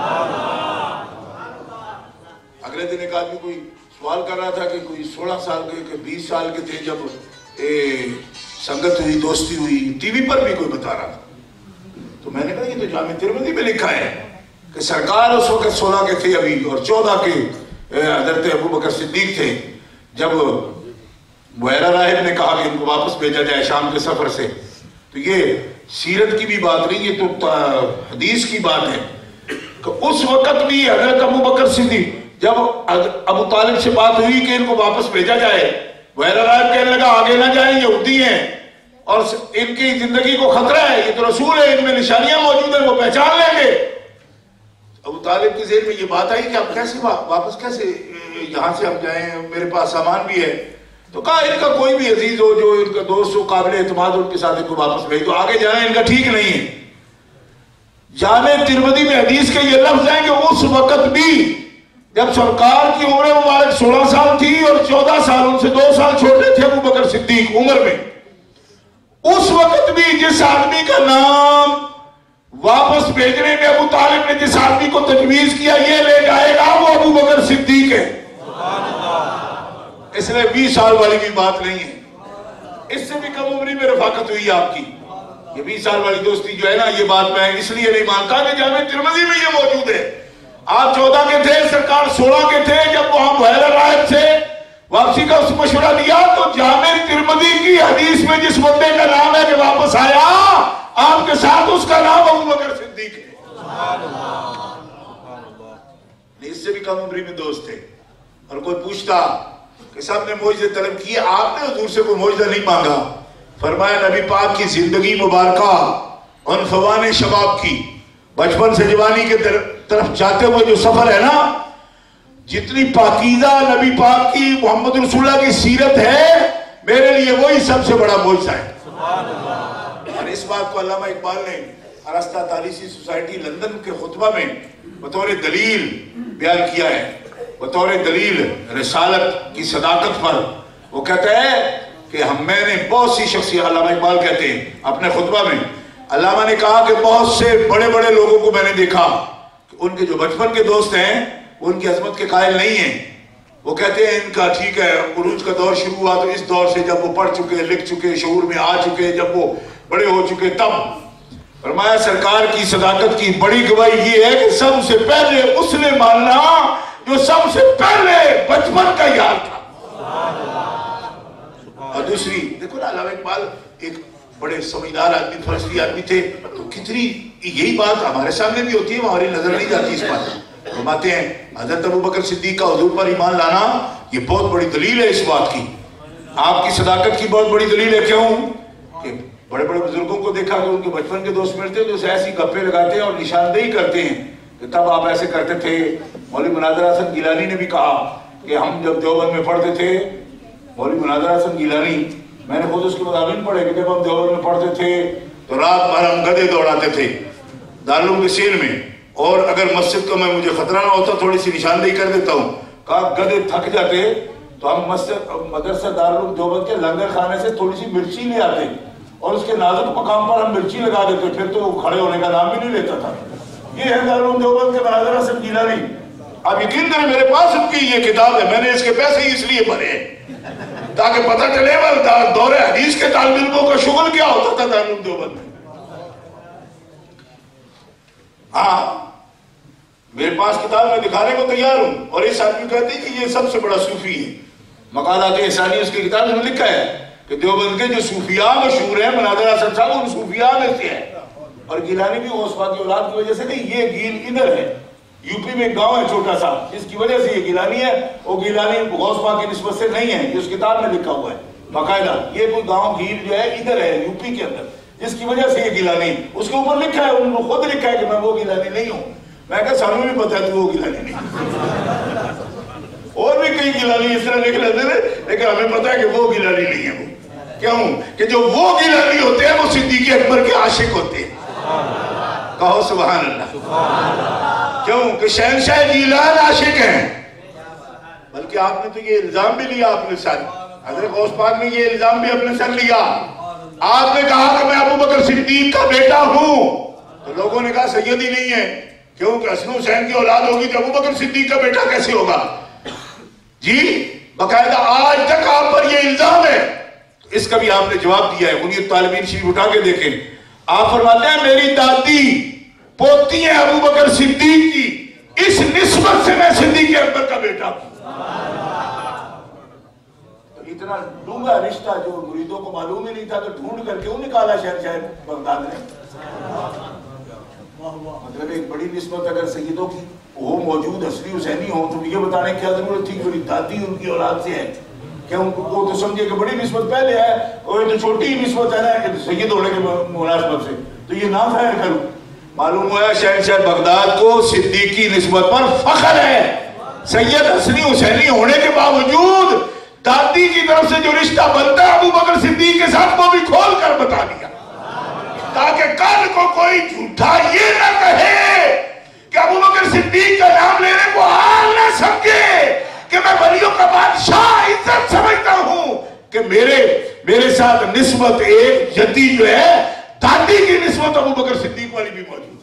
اگلے دن ایک آدمی کوئی سوال کر رہا تھا کہ کوئی سولہ سال کے کہ بیس سال کے تھے جب سنگت ہوئی، دوستی ہوئی. ٹی وی پر بھی کوئی بتا رہا تھا. تو میں نے کہا یہ تو جامع ترمذی میں لکھا ہے کہ سرکار اس وقت سولہ کے تھے ابھی اور چودہ کے حضرت ابو بکر صدیق تھے جب بحیرہ راہب نے کہا کہ ان کو واپس بھیجا جائے شام کے سفر سے. تو یہ سیرت کی بھی بات نہیں، یہ تو حدیث کی بات ہے کہ اس وقت بھی حضرت ابو بکر صدیق جب ابو طالب سے بات ہوئی کہ ان کو واپس بھیجا جائے، بحیرہ راہب کہنے لگا آگے نہ جائیں، یہودی ہیں اور ان کی زندگی کو خطرہ ہے، یہ تو رسول ہے، ان میں نشانیاں موجود ہیں، وہ پہچان لیں گے. ابو طالب کی ذہن میں یہ بات آئی کہ اب کیسے واپس کیسے یہاں سے ہم جائیں، میرے پاس سامان بھی ہے. تو کہا ان کا کوئی بھی عزیز ہو جو ان کا دوست ہو قابل اعتماد ان کے ساتھ ان کو واپس بھیج دو، آگے جانا ان کا ٹھیک نہیں ہے. جامع ترمذی میں حدیث کے یہ لفظ ہیں کہ اس وقت بھی جب سرکار کی عمر مبارک سولہ سال تھی اور چودہ سال ان سے دو سال چھوٹے تھے ابو بکر صدیق عمر میں، اس وقت بھی جس آدمی کا نام واپس بھیجنے میں ابو طالب نے جس آدمی کو تجویز کیا یہ لے جائے گا وہ ابو بکر صدیق ہے. اس لیے بیس سال والی بھی بات نہیں ہے، اس سے بھی کم عمری میں رفاقت ہوئی آپ کی. یہ بیس سال والی دوستی جو ہے نا، یہ بات میں اس لیے نہیں مانتا کہ جامع ترمذی میں یہ موجود ہے. آپ چودہ کے تھے، سرکار سولہ کے تھے جب وہاں بحیرہ راہب سے واپسی کا مشورہ دیا. تو جامع ترمذی کی حدیث میں جس بندے کا نام ہے کہ واپس آیا آپ کے ساتھ، اس کا نام ابو بکر صدیق ہے. اس سے بھی کم عمری میں دوست تھے. اور کوئی پوچھتا کہ صاحب نے معجزے طلب کیے، آپ نے حضور سے کوئی معجزہ نہیں مانگا. فرمایا نبی پاک کی زندگی مبارکہ عنفوان شباب کی، بچپن سے جوانی کے طرف جاتے ہوئے جو سفر ہے نا، جتنی پاکیزہ نبی پاک کی محمد رسول اللہ کی سیرت ہے، میرے لیے وہی سب سے بڑا معجزہ ہے. اور اس بات کو علامہ اقبال نے ارسطا تالیسی سوسائٹی لندن کے خطبہ میں بطور دلیل بیان کیا ہے، بطور دلیل رسالت کی صداقت پر. وہ کہتا ہے کہ ہم میں نے بہت سی شخصیت، علامہ اقبال کہتے ہیں اپنے خطبہ میں، علامہ نے کہا کہ بہت سے بڑے بڑے لوگوں کو میں نے دیکھا کہ ان کے جو بچپن کے دوست ہیں ان کی عظمت کے قائل نہیں ہیں. وہ کہتے ہیں ان کا ٹھیک ہے عروج کا دور شروع ہوا تو اس دور سے جب وہ پڑھ چکے، لکھ چکے، شعور میں آ چکے، جب وہ بڑے ہو چکے تب. فرمایا سرکار کی صداقت کی بڑی گواہی یہ ہے کہ سب سے پہلے اس نے ماننا جو سب سے پہلے بچپن کا یار تھا. اور دوسری دیکھو نا علامہ اقبال ایک بڑے سمجھدار آدمی فلسفی آدمی تھے تو کتنی یہی بات ہمارے سامنے بھی ہوتی ہے ہماری نظر نہیں جاتی اس بات فرماتے ہیں حضرت ابو بکر صدیق کا حضور پر ایمان لانا یہ بہت بڑی دلیل ہے اس بات کی آپ کی صداقت کی بہت بڑی دلیل ہے کیوں کہ بڑے بڑے بزرگوں کو دیکھا کہ ان کے بچپن کے دوست ملتے ہیں تو اسے ایسی گپے لگاتے ہیں اور نشاندہی کرتے ہیں کہ تب آپ ایسے کرتے تھے مولوی مناظر حسن گیلانی نے بھی کہا کہ ہم جب دیوبند میں پڑھتے تھے مولوی مناظر حسن گیلانی میں نے خود اس کے مضامین پڑھے کہ جب ہم دیوبند میں پڑھتے تھے تو رات بھر ہم گدے دوڑاتے تھے دارالعلوم کے سین میں اور اگر مسجد کو میں مجھے خطرہ نہ ہوتا تھوڑی سی نشاندہی کر دیتا ہوں کہا گدے تھک جاتے تو ہم مسجد مدرسہ دارالعلوم دیوبند کے لنگر خانے سے تھوڑی سی مرچی لے آتے اور اس کے نازک مقام پر ہم مرچی لگا دیتے پھر تو کھڑے ہونے کا نام بھی نہیں لیتا تھا یہ ہے دارالعلوم دیوبند کے مناظر حسن گیلانی اب یقین کریں میرے پاس ان کی یہ کتاب ہے میں نے اس کے پیسے ہی اس لیے بھرے تاکہ پتہ چلے دور حدیث کے طالب علموں کا شغل کیا ہوتا تھا دارالعلوم دیوبند میں ہاں میرے پاس کتاب میں دکھانے کو تیار ہوں اور اس آدمی کہتے ہیں کہ یہ سب سے بڑا صوفی ہے مقالات احسانی اس کی کتاب میں لکھا ہے کہ دیوبند کے جو صوفیاء مشہور ہیں مناظر حسن صاحب ان صوفیاء میں سے ہے اور گیلانی بھی غوث پاک کی اولاد کی وجہ سے نہیں یہ گیل ادھر ہے یو پی میں ایک گاؤں ہے چھوٹا سا جس کی وجہ سے یہ گیلانی ہے وہ گیلانی غوث پاک کی نسبت سے نہیں ہے یہ اس کتاب میں لکھا ہوا ہے باقاعدہ یہ کوئی گاؤں گیل جو ہے ادھر ہے یو پی کے اندر جس کی وجہ سے یہ گیلانی اس کے اوپر لکھا ہے انہوں نے خود لکھا ہے کہ میں وہ گیلانی نہیں ہوں میں کہا سانوں بھی پتہ ہے تو وہ گیلانی نہیں اور بھی کئی گیلانی اس طرح لکھ لیتے تھے لیکن ہمیں پتہ ہے کہ وہ گیلانی نہیں ہے وہ کیوں کہ جو وہ گیلانی ہوتے ہیں وہ صدیق اکبر کے عاشق ہوتے ہیں کہو سبحان اللہ کیوں کہ شہنشاہ گیلان عاشق ہیں بلکہ آپ نے تو یہ الزام بھی لیا اپنے سر حضرت غوث پاک نے یہ الزام بھی اپنے سر لیا آپ نے کہا کہ میں ابو بکر صدیق کا بیٹا ہوں تو لوگوں نے کہا سیدی نہیں ہے کیوں کہ حسن حسین کی اولاد ہوگی تو ابو بکر صدیق کا بیٹا کیسے ہوگا جی باقاعدہ آج تک آپ پر یہ الزام ہے اس کا بھی آپ نے جواب دیا ہے انہیں طالبین شریف اٹھا کے دیکھیں آپ فرماتے ہیں میری دادی پوتی ہیں ابو بکر صدیق کی اس نسبت سے میں صدیق اکبر کا بیٹا ہوں اتنا ڈونگا رشتہ جو مریدوں کو معلوم ہی نہیں تھا تو ڈھونڈ کر کیوں نکالا شہنشاہ بغداد نے مطلب ایک بڑی نسبت اگر سیدوں کی وہ موجود حسنی حسینی ہوں تو یہ بتانے کیا ضرورت تھی کہ میری دادی ان کی اولاد سے ہے کہ ان کو تو سمجھے کہ بڑی نسبت پہلے ہے اور یہ تو چھوٹی ہی نسبت ہے نا کہ سید ہونے کے مناسبت سے تو یہ نہ ظاہر کروں معلوم ہوا شہنشاہ بغداد کو صدیقی نسبت پر فخر ہے سید حسنی حسینی ہونے کے باوجود دادی کی طرف سے جو رشتہ بنتا ہے ابو بکر صدیق کے ساتھ وہ بھی کھول کر بتا دیا تاکہ کل کو کوئی جھوٹا یہ نہ کہے کہ ابو بکر صدیق کا نام لینے کو حال نہ سمجھے کہ میں ولیوں کا بادشاہ عزت سمجھتا ہوں کہ میرے میرے ساتھ نسبت ایک جدی جو ہے دادی کی نسبت ابو بکر صدیق والی بھی موجود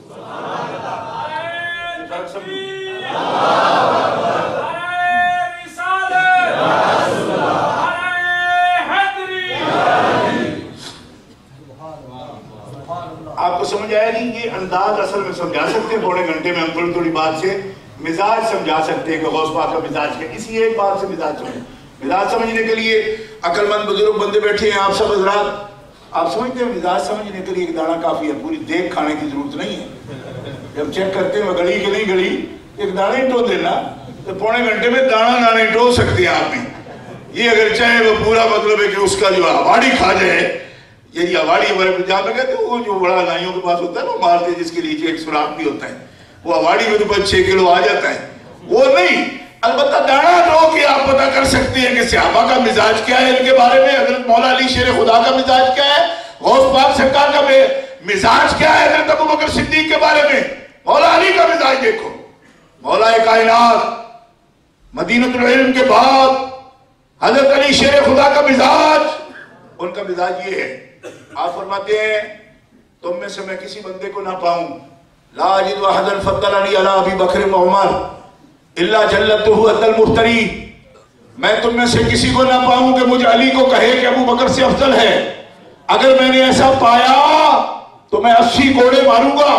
آپ کو سمجھ آیا نہیں یہ انداز اصل میں سمجھا سکتے ہیں تھوڑے گھنٹے میں ہم تھوڑی تھوڑی بات سے مزاج سمجھا سکتے ہیں کہ غوث پاک کا مزاج کیا اسی ایک بات سے مزاج سمجھیں مزاج سمجھنے کے لیے عقل مند بزرگ بندے بیٹھے ہیں آپ سب حضرات آپ سمجھتے ہیں مزاج سمجھنے کے لیے ایک دانہ کافی ہے پوری دیکھ کھانے کی ضرورت نہیں ہے جب چیک کرتے ہیں گڑی کہ نہیں گڑی ایک دانے ٹو دینا تو پونے گھنٹے میں دانا دانے ٹو سکتے ہیں آپ بھی یہ اگر چاہے وہ پورا مطلب ہے کہ اس کا جو اواڑی کھا جائے یہی اواڑی ہمارے جہاں پہ کہتے ہیں وہ جو بڑا نائیوں کے پاس ہوتا ہے نا مارتے جس کے نیچے ایک سوراخ بھی ہوتا ہے وہ اواڑی میں تو بس چھ کلو آ جاتا ہے وہ نہیں البتہ دانا ٹو کے آپ پتہ کر سکتے ہیں کہ صحابہ کا مزاج کیا ہے ان کے بارے میں حضرت مولا علی شیر خدا کا مزاج کیا ہے غوث پاک سرکار کا مزاج کیا ہے حضرت ابو بکر صدیق کے بارے میں مولا علی کا مزاج دیکھو مولا کائنات مدینۃ العلم کے بعد حضرت علی شیر خدا کا مزاج ان کا مزاج یہ ہے آپ فرماتے ہیں تم میں سے میں کسی بندے کو نہ پاؤں لا اجد احدا فضلنی علی ابی بکر و عمر الا جلته عند المفتری میں تم میں سے کسی کو نہ پاؤں کہ مجھے علی کو کہے کہ ابو بکر سے افضل ہے اگر میں نے ایسا پایا تو میں اسی کوڑے ماروں گا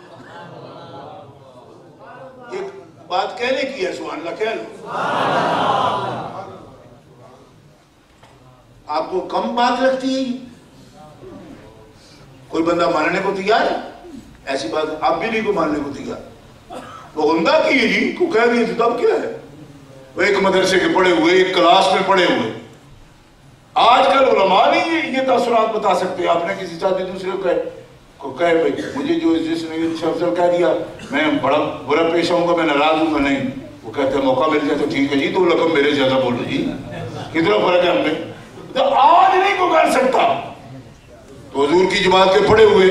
یہ بات کہنے کی ہے سبحان اللہ کہہ لو آپ کو کم بات لگتی ہے؟ کوئی بندہ ماننے کو تیار ہے؟ ایسی بات آپ بھی نہیں کو ماننے کو تیار. وہ عمدہ کی ہے جی کو کہہ دیے تب کیا ہے؟ وہ ایک مدرسے کے پڑھے ہوئے، ایک کلاس میں پڑھے ہوئے. آج کل علماء نہیں یہ تاثرات بتا سکتے. آپ نے کسی ساتھی دوسرے کو کہے کو کہے بھائی مجھے جو جس نے افضل کہہ دیا میں بڑا برا پیش آؤں گا، میں ناراض ہوں گا. نہیں، وہ کہتے ہیں موقع مل جائے تو ٹھیک ہے جی، دو رقم میرے زیادہ بول رہے جی، کتنا فرق ہے ہم میں. تو آج نہیں کو کر سکتا. تو حضور کی جماعت کے پڑھے ہوئے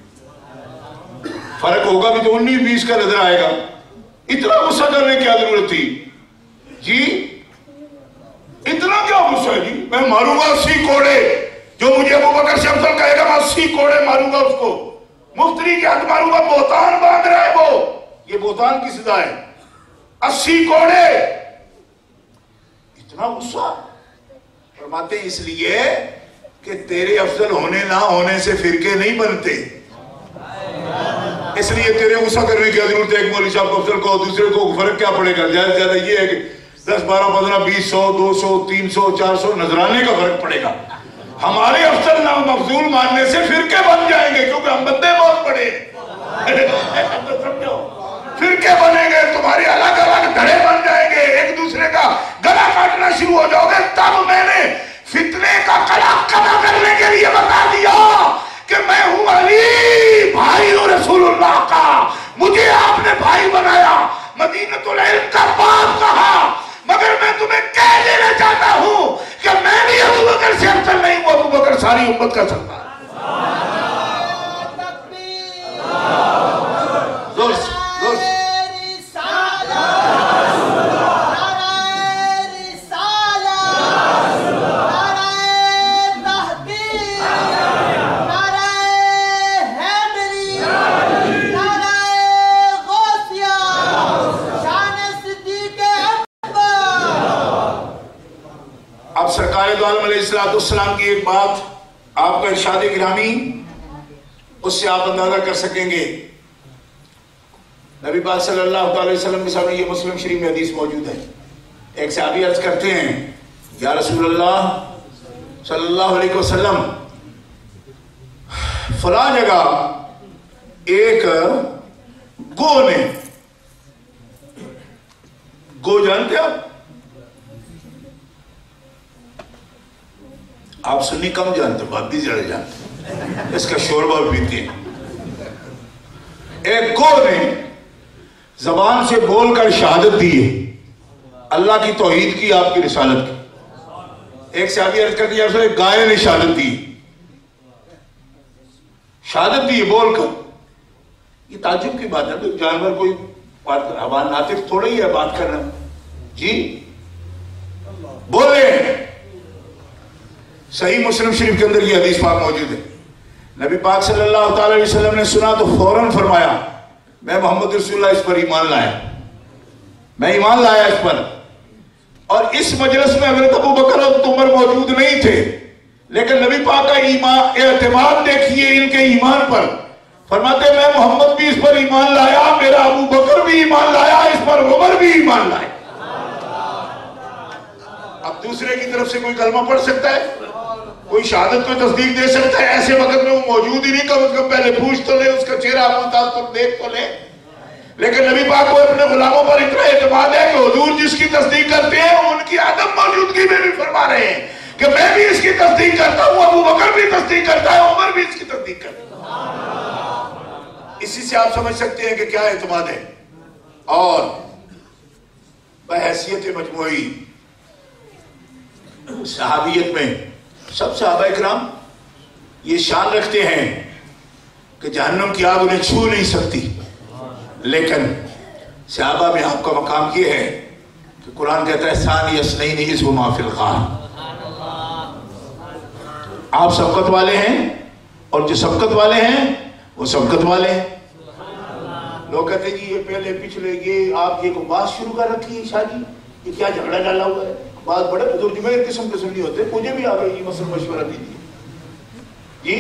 فرق ہوگا بھی تو انیس بیس کا نظر آئے گا. اتنا غصہ کرنے کی کیا ضرورت تھی جی؟ اتنا کیا غصہ ہے جی؟ میں ماروں گا اسی کوڑے، جو مجھے ابو بکر سے افضل کہے گا میں اسی کوڑے ماروں گا اس کو. مفتری کے ہاتھ ماروں گا. بہتان باندھ رہا ہے وہ. یہ بہتان کی سزا ہے. اسی کوڑے. اتنا غصہ. فرماتے اس لیے کہ تیرے افضل ہونے نہ ہونے سے فرقے نہیں بنتے. اس لیے تیرے غصہ کرنے کی ضرورت ہے. ایک مولوی صاحب کو افضل کو دوسرے کو فرق کیا پڑے گا؟ زیادہ زیادہ یہ ہے کہ دس بارہ پندرہ بیس سو دو سو تین سو چار سو نذرانے کا فرق پڑے گا. ہمارے افضل نام مفضول ماننے سے فرقے بن جائیں گے کیونکہ ہم بندے بہت بڑے فرقے بنیں گے. تمہارے الگ الگ دھڑے بن جائیں گے. ایک دوسرے کا گلا کاٹنا شروع ہو جاؤ گے. تب میں نے فتنے کا کلا کما کرنے کے لیے بتا دیا کہ میں ہوں علی بھائی ہوں رسول اللہ کا. مجھے آپ نے بھائی بنایا، مدینۃ العلم کا باپ کہا، مگر میں تمہیں کہہ دینا چاہتا ہوں کہ میں بھی ابو بکر سے افضل نہیں ہوں. ابو بکر ساری امت کا سردار. السلام کی ایک بات آپ کا ارشاد گرامی اس سے آپ اندازہ کر سکیں گے. نبی پاک صلی اللہ علیہ وسلم کے سامنے یہ مسلم شریف میں حدیث موجود ہے. ایک صحابی عرض کرتے ہیں یا رسول اللہ صلی اللہ علیہ وسلم فلاں جگہ ایک گو نے، گو جانتے آپ؟ آپ سنی کم جانتے، بات بھی زیادہ جانتے، اس کا شوربہ بھی پیتے ہیں. ایک گو نے زبان سے بول کر شہادت دی ہے اللہ کی توحید کی، آپ کی رسالت کی. ایک صحابی عرض کرتے ہیں ایک گائے نے شہادت دی، شہادت دی بول کر. یہ تعجب کی بات ہے، تو جانور کوئی حیوان ناطق تھوڑا ہی ہے بات کرنا جی. بولے صحیح مسلم شریف کے اندر یہ حدیث پاک موجود ہے. نبی پاک صلی اللہ تعالی علیہ وسلم نے سنا تو فوراً فرمایا میں محمد رسول اللہ اس پر ایمان لایا، میں ایمان لایا اس پر. اور اس مجلس میں حضرت ابو بکر اور عمر موجود نہیں تھے، لیکن نبی پاک کا ایمان اعتماد دیکھیے ان کے ایمان پر. فرماتے میں محمد بھی اس پر ایمان لایا، میرا ابو بکر بھی ایمان لایا، اس پر عمر بھی ایمان لایا. اب دوسرے کی طرف سے کوئی کلمہ پڑھ سکتا ہے؟ کوئی شہادت کو تصدیق دے سکتا ہے؟ ایسے وقت میں وہ موجود ہی نہیں، کم از کم پہلے پوچھ تو لے، اس کا چہرہ ملتاز تو دیکھ تو لے. لیکن نبی پاک کو اپنے غلاموں پر اتنا اعتماد ہے کہ حضور جس کی تصدیق کرتے ہیں ان کی عدم موجودگی میں بھی فرما رہے ہیں کہ میں بھی اس کی تصدیق کرتا ہوں، ابو بکر بھی تصدیق کرتا ہے، عمر بھی اس کی تصدیق کرتا ہے. اسی سے آپ سمجھ سکتے ہیں کہ کیا اعتماد ہے. اور بحیثیت مجموعی صحابیت میں سب صحابہ اکرام یہ شان رکھتے ہیں کہ جہنم کی آگ انہیں چھو نہیں سکتی. لیکن صحابہ میں آپ کا مقام یہ ہے کہ قرآن کہتا ہے ثانی اثنین اذ ہما فی الغار. آپ سبقت والے ہیں اور جو سبقت والے ہیں وہ سبقت والے ہیں. لوگ کہتے ہیں جی یہ پہلے پچھلے یہ آپ یہ کو بات شروع کر رکھی ہے شادی، یہ کیا جھگڑا ڈالا ہوا ہے. بات بڑے بزرگ میں قسم قسم نہیں ہوتے، مجھے بھی آگے یہ مسئلہ مشورہ دیجیے جی.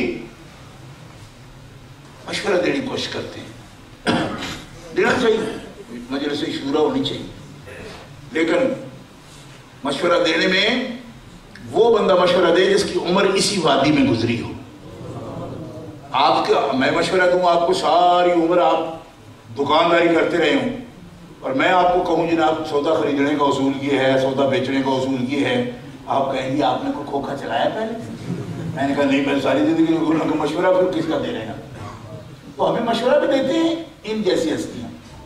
مشورہ دینے کی کوشش کرتے ہیں، دینا چاہیے، مجلس شورا ہونی چاہیے، لیکن مشورہ دینے میں وہ بندہ مشورہ دے جس کی عمر اسی وادی میں گزری ہو. آپ کا میں مشورہ دوں آپ کو ساری عمر آپ دکانداری کرتے رہے ہوں اور میں آپ کو کہوں جناب سودا خریدنے کا اصول یہ ہے, سودا بیچنے کا اصول یہ ہے, آپ کہیں گے آپ نے کوئی کھوکھا چلایا پہلے؟ میں نے کہا نہیں, میں ساری زندگی میں مشورہ پھر کس کا دے رہے ہیں. تو ہمیں مشورہ بھی دیتے ہیں ان جیسی ہستیاں.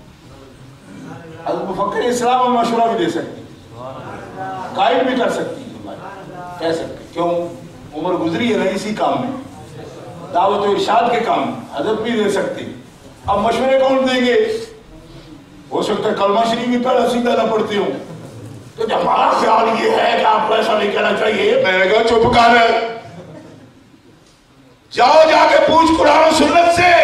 حضرت مفکر اسلام ہم مشورہ بھی دے سکتے ہیں, قائد بھی کر سکتی ہیں, کہہ سکتے کیوں عمر گزری ہے نا اسی کام میں, دعوت و ارشاد کے کام میں, حضرت بھی دے سکتے. اب مشورے کون دیں گے؟ ہو سکتا ہے کلمہ شریف بھی پہلا سیدھا نہ پڑھتے ہوں تو ہمارا خیال یہ ہے کہ آپ کو ایسا نہیں کہنا چاہیے. میں نے کہا چپ کر, جاؤ جا کے پوچھ قرآن و سنت سے,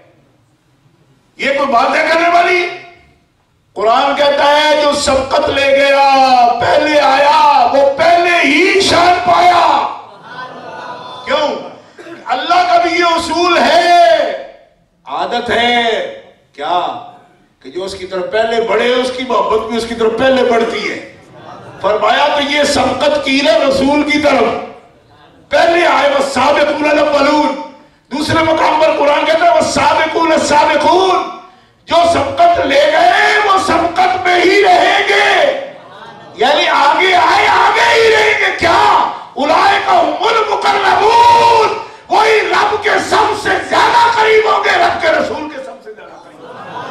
یہ کوئی باتیں کرنے والی. قرآن کہتا ہے جو سبقت لے گیا پہلے آیا وہ پہلے ہی شان پایا. کیوں؟ اللہ کا بھی یہ اصول ہے, عادت ہے کیا کہ جو اس کی طرف پہلے بڑھے اس کی محبت بھی اس کی طرف پہلے بڑھتی ہے. فرمایا تو یہ سبقت کی ہے رسول کی طرف, پہلے آئے والسابقون الاولون. دوسرے مقام پر قرآن کہتا ہے والسابقون السابقون, جو سبقت لے گئے وہ سبقت میں ہی رہیں گے, یعنی آگے آئے آگے ہی رہیں گے. کیا؟ اولئک هم المقربون, وہی رب کے سب سے زیادہ قریب ہوں گے, رب کے رسول کے سب سے زیادہ قریب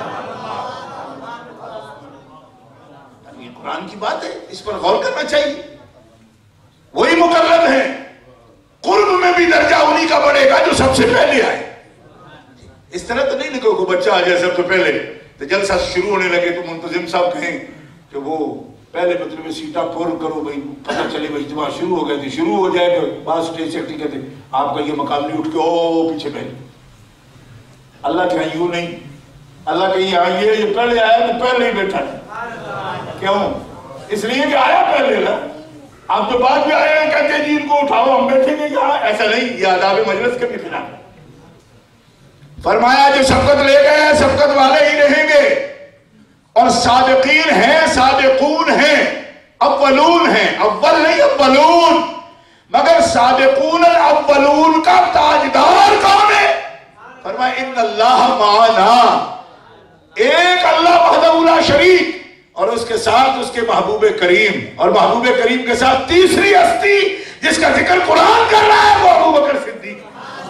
ہوں گے. یہ قرآن کی بات ہے, اس پر غور کرنا چاہیے. وہی مقرب ہیں, قرب میں بھی درجہ انہی کا بڑھے گا جو سب سے پہلے آئے. اس طرح تو نہیں لکھو کہ بچہ آ جائے سب سے پہلے تو جلسہ شروع ہونے لگے تو منتظم صاحب کہیں کہ وہ پہلے مطلب میں سیٹا پور کرو بھائی, پتہ چلے بھائی اجتماع شروع ہو گئے تھے, شروع ہو جائے تو بعض سٹیج سیکٹری کہتے آپ کا یہ مقام نہیں اٹھ کے او پیچھے بیٹھ. اللہ کہ یوں نہیں, اللہ کہ یہاں یہ پہلے آیا تو پہلے ہی بیٹھا ہے. کیوں؟ اس لیے کہ آیا پہلے نا. آپ جو بعد میں آئے ہیں کہتے ہیں جی ان کو اٹھاؤ ہم بیٹھیں گے یہاں, ایسا نہیں, یہ آداب مجلس کے بھی خلاف ہے. فرمایا جو سبقت لے گئے ہیں سبقت والے ہی رہیں گے, اور سابقین ہیں سابقون ہیں اولون ہیں, اول نہیں اولون, مگر سابقون الاولون کا تاجدار کون ہے؟ فرمایا ان اللہ معنا, ایک اللہ وحدہ لا شریک اور اس کے ساتھ اس کے محبوب کریم, اور محبوب کریم کے ساتھ تیسری ہستی جس کا ذکر قرآن کر رہا ہے وہ ابو بکر صدیق.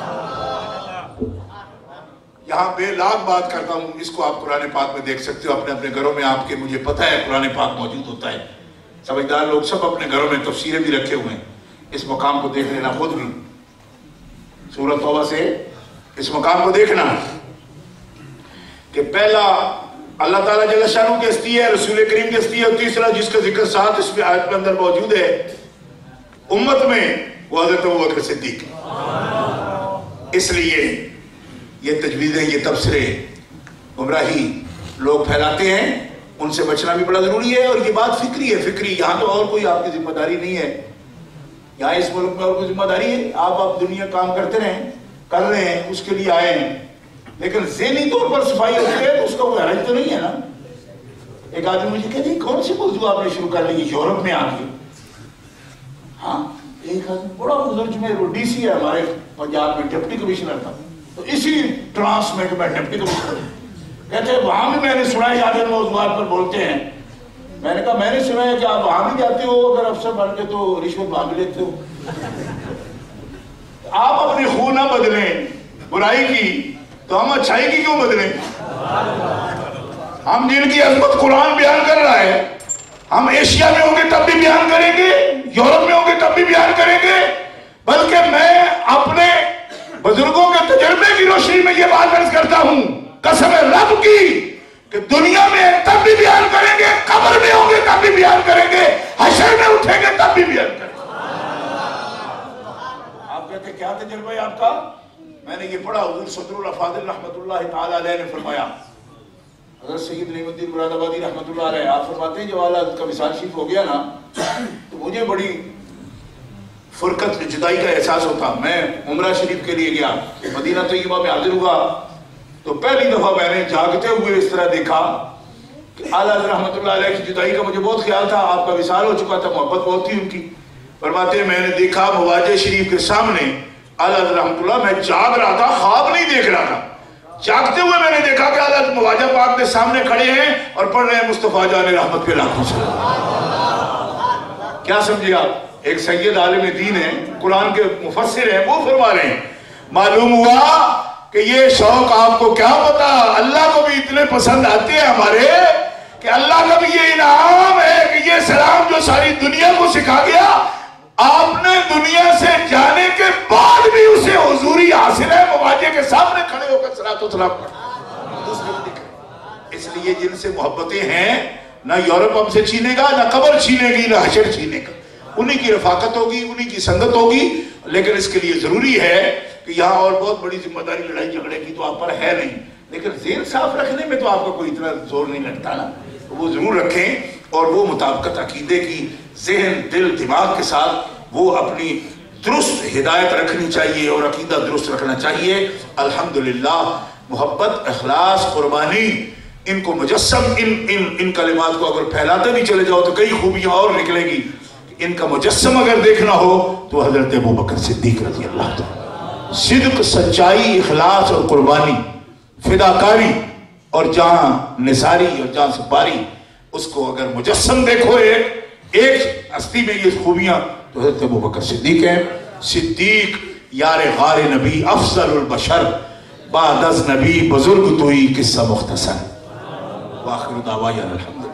یہاں بے لاکھ بات کرتا ہوں, اس کو آپ قرآن پاک میں دیکھ سکتے ہو اپنے اپنے گھروں میں. آپ کے مجھے پتہ ہے قرآن پاک موجود ہوتا ہے, سمجھدار لوگ سب اپنے گھروں میں تفسیریں بھی رکھے ہوئے ہیں. اس مقام کو دیکھ لینا خود بھی, سورۃ توبہ سے اس مقام کو دیکھنا کہ پہلا اللہ تعالیٰ جل شانہ کی ہستی ہے, رسول کریم کی ہستی ہے, اور تیسرا جس کا ذکر ساتھ اس میں آیت کے اندر موجود ہے امت میں وہ حضرت ابو بکر صدیق. اس لیے یہ تجویزیں, یہ تبصرے, گمراہی لوگ پھیلاتے ہیں, ان سے بچنا بھی بڑا ضروری ہے. اور یہ بات فکری ہے, فکری. یہاں تو اور کوئی آپ کی ذمہ داری نہیں ہے, یہاں اس ملک میں اور کوئی ذمہ داری ہے. آپ آپ دنیا کام کرتے رہیں, کر رہے ہیں, اس کے لیے آئے ہیں, لیکن ذہنی طور پر صفائی ہوتی ہے تو اس کا کوئی حرج تو نہیں ہے نا. ایک آدمی مجھے کہتے ہیں کون سی موضوع آپ نے شروع کر لی یورپ میں آ کے؟ ہاں, ایک آدمی بڑا بزرگ میں ڈی سی ہے ہمارے پنجاب میں, ڈپٹی کمشنر تھا, تو اسی ٹرانس میں کہ میں ڈپٹی کمشنر, کہتے ہیں وہاں بھی میں نے سنا ہے آدھے موضوعات پر بولتے ہیں. میں نے کہا میں نے سنا ہے کہ آپ وہاں بھی جاتے ہو, اگر افسر بن کے تو رشوت مانگ لیتے ہو. آپ اپنی خون نہ بدلیں برائی کی تو ہم اچھائی کی کیوں بدلیں؟ ہم جن کی عظمت قرآن بیان کر رہا ہے, ہم ایشیا میں ہوں گے تب بھی بیان کریں گے, یورپ میں ہوں گے تب بھی بیان کریں گے. بلکہ میں اپنے بزرگوں کے تجربے کی روشنی میں یہ بات عرض کرتا ہوں قسم رب کی کہ دنیا میں تب بھی بیان کریں گے, قبر میں ہوں گے تب بھی بیان کریں گے, حشر میں اٹھیں گے تب بھی بیان کریں گے. آپ کہتے کیا تجربہ ہے آپ کا؟ میں نے یہ پڑھا, حضور صدر الافاضل رحمت اللہ تعالی علیہ نے فرمایا, حضرت سید نعیم الدین مراد آبادی رحمت اللہ علیہ, آپ فرماتے ہیں جب اعلیٰ حضرت کا وصال شریف ہو گیا نا تو مجھے بڑی فرقت جدائی کا احساس ہوتا. میں عمرہ شریف کے لیے گیا, مدینہ طیبہ میں حاضر ہوا, تو پہلی دفعہ میں نے جاگتے ہوئے اس طرح دیکھا کہ اعلیٰ حضرت رحمت اللہ علیہ کی جدائی کا مجھے بہت خیال تھا. آپ کا وصال ہو چکا تھا, محبت بہت تھی ان کی, فرماتے ہیں میں نے دیکھا مواجہ شریف کے سامنے اعلیٰ حضرت رحمۃ اللہ، میں جاگ رہا تھا، خواب نہیں دیکھ رہا تھا، جاگتے ہوئے میں نے دیکھا کہ اعلیٰ حضرت مواجہ پاک کے سامنے کھڑے ہیں اور پڑھ رہے ہیں مصطفیٰ جان رحمت پہ لاکھوں سلام۔ کیا سمجھے آپ؟ ایک سید عالم دین ہے، قرآن کے مفسر ہیں، وہ فرما رہے ہیں معلوم ہوا کہ یہ شوق آپ کو کیا پتا، اللہ کو بھی اتنے پسند آتے ہیں ہمارے کہ اللہ کا بھی یہ انعام ہے کہ یہ سلام جو ساری دنیا کو سکھا گیا، آپ نے دنیا سے جانے کے بعد بھی اسے حضوری حاصل ہے، مواجہ کے سامنے کھڑے ہو کر صلاۃ و سلام پڑھا۔ اس لیے جن سے محبتیں ہیں نہ یورپ ہم سے چھینے گا، نہ قبر چھینے گی، نہ حشر چھینے گا، انہی کی رفاقت ہوگی، انہی کی سنگت ہوگی۔ لیکن اس کے لیے ضروری ہے کہ یہاں اور بہت بڑی ذمہ داری لڑائی جھگڑے کی تو آپ پر ہے نہیں، لیکن ذہن صاف رکھنے میں تو آپ کا کوئی اتنا زور نہیں لگتا نا، وہ ضرور رکھیں اور وہ مطابقت عقیدے کی ذہن دل دماغ کے ساتھ وہ اپنی درست ہدایت رکھنی چاہیے اور عقیدہ درست رکھنا چاہیے۔ الحمدللہ محبت، اخلاص، قربانی، ان کو مجسم، ان ان ان کلمات کو اگر پھیلاتے بھی چلے جاؤ تو کئی خوبیاں اور نکلے گی۔ ان کا مجسم اگر دیکھنا ہو تو حضرت ابوبکر صدیق رضی اللہ تعالیٰ، صدق، سچائی، اخلاص اور قربانی، فداکاری اور جہاں نثاری اور جہاں سپاری، اس کو اگر مجسم دیکھو ایک ایک ہستی میں یہ خوبیاں تو حضرت ابوبکر صدیق ہیں۔ صدیق یار غار نبی، افضل البشر، بعد از نبی بزرگ توئی، قصہ مختصر۔ وآخر دعوانا الحمد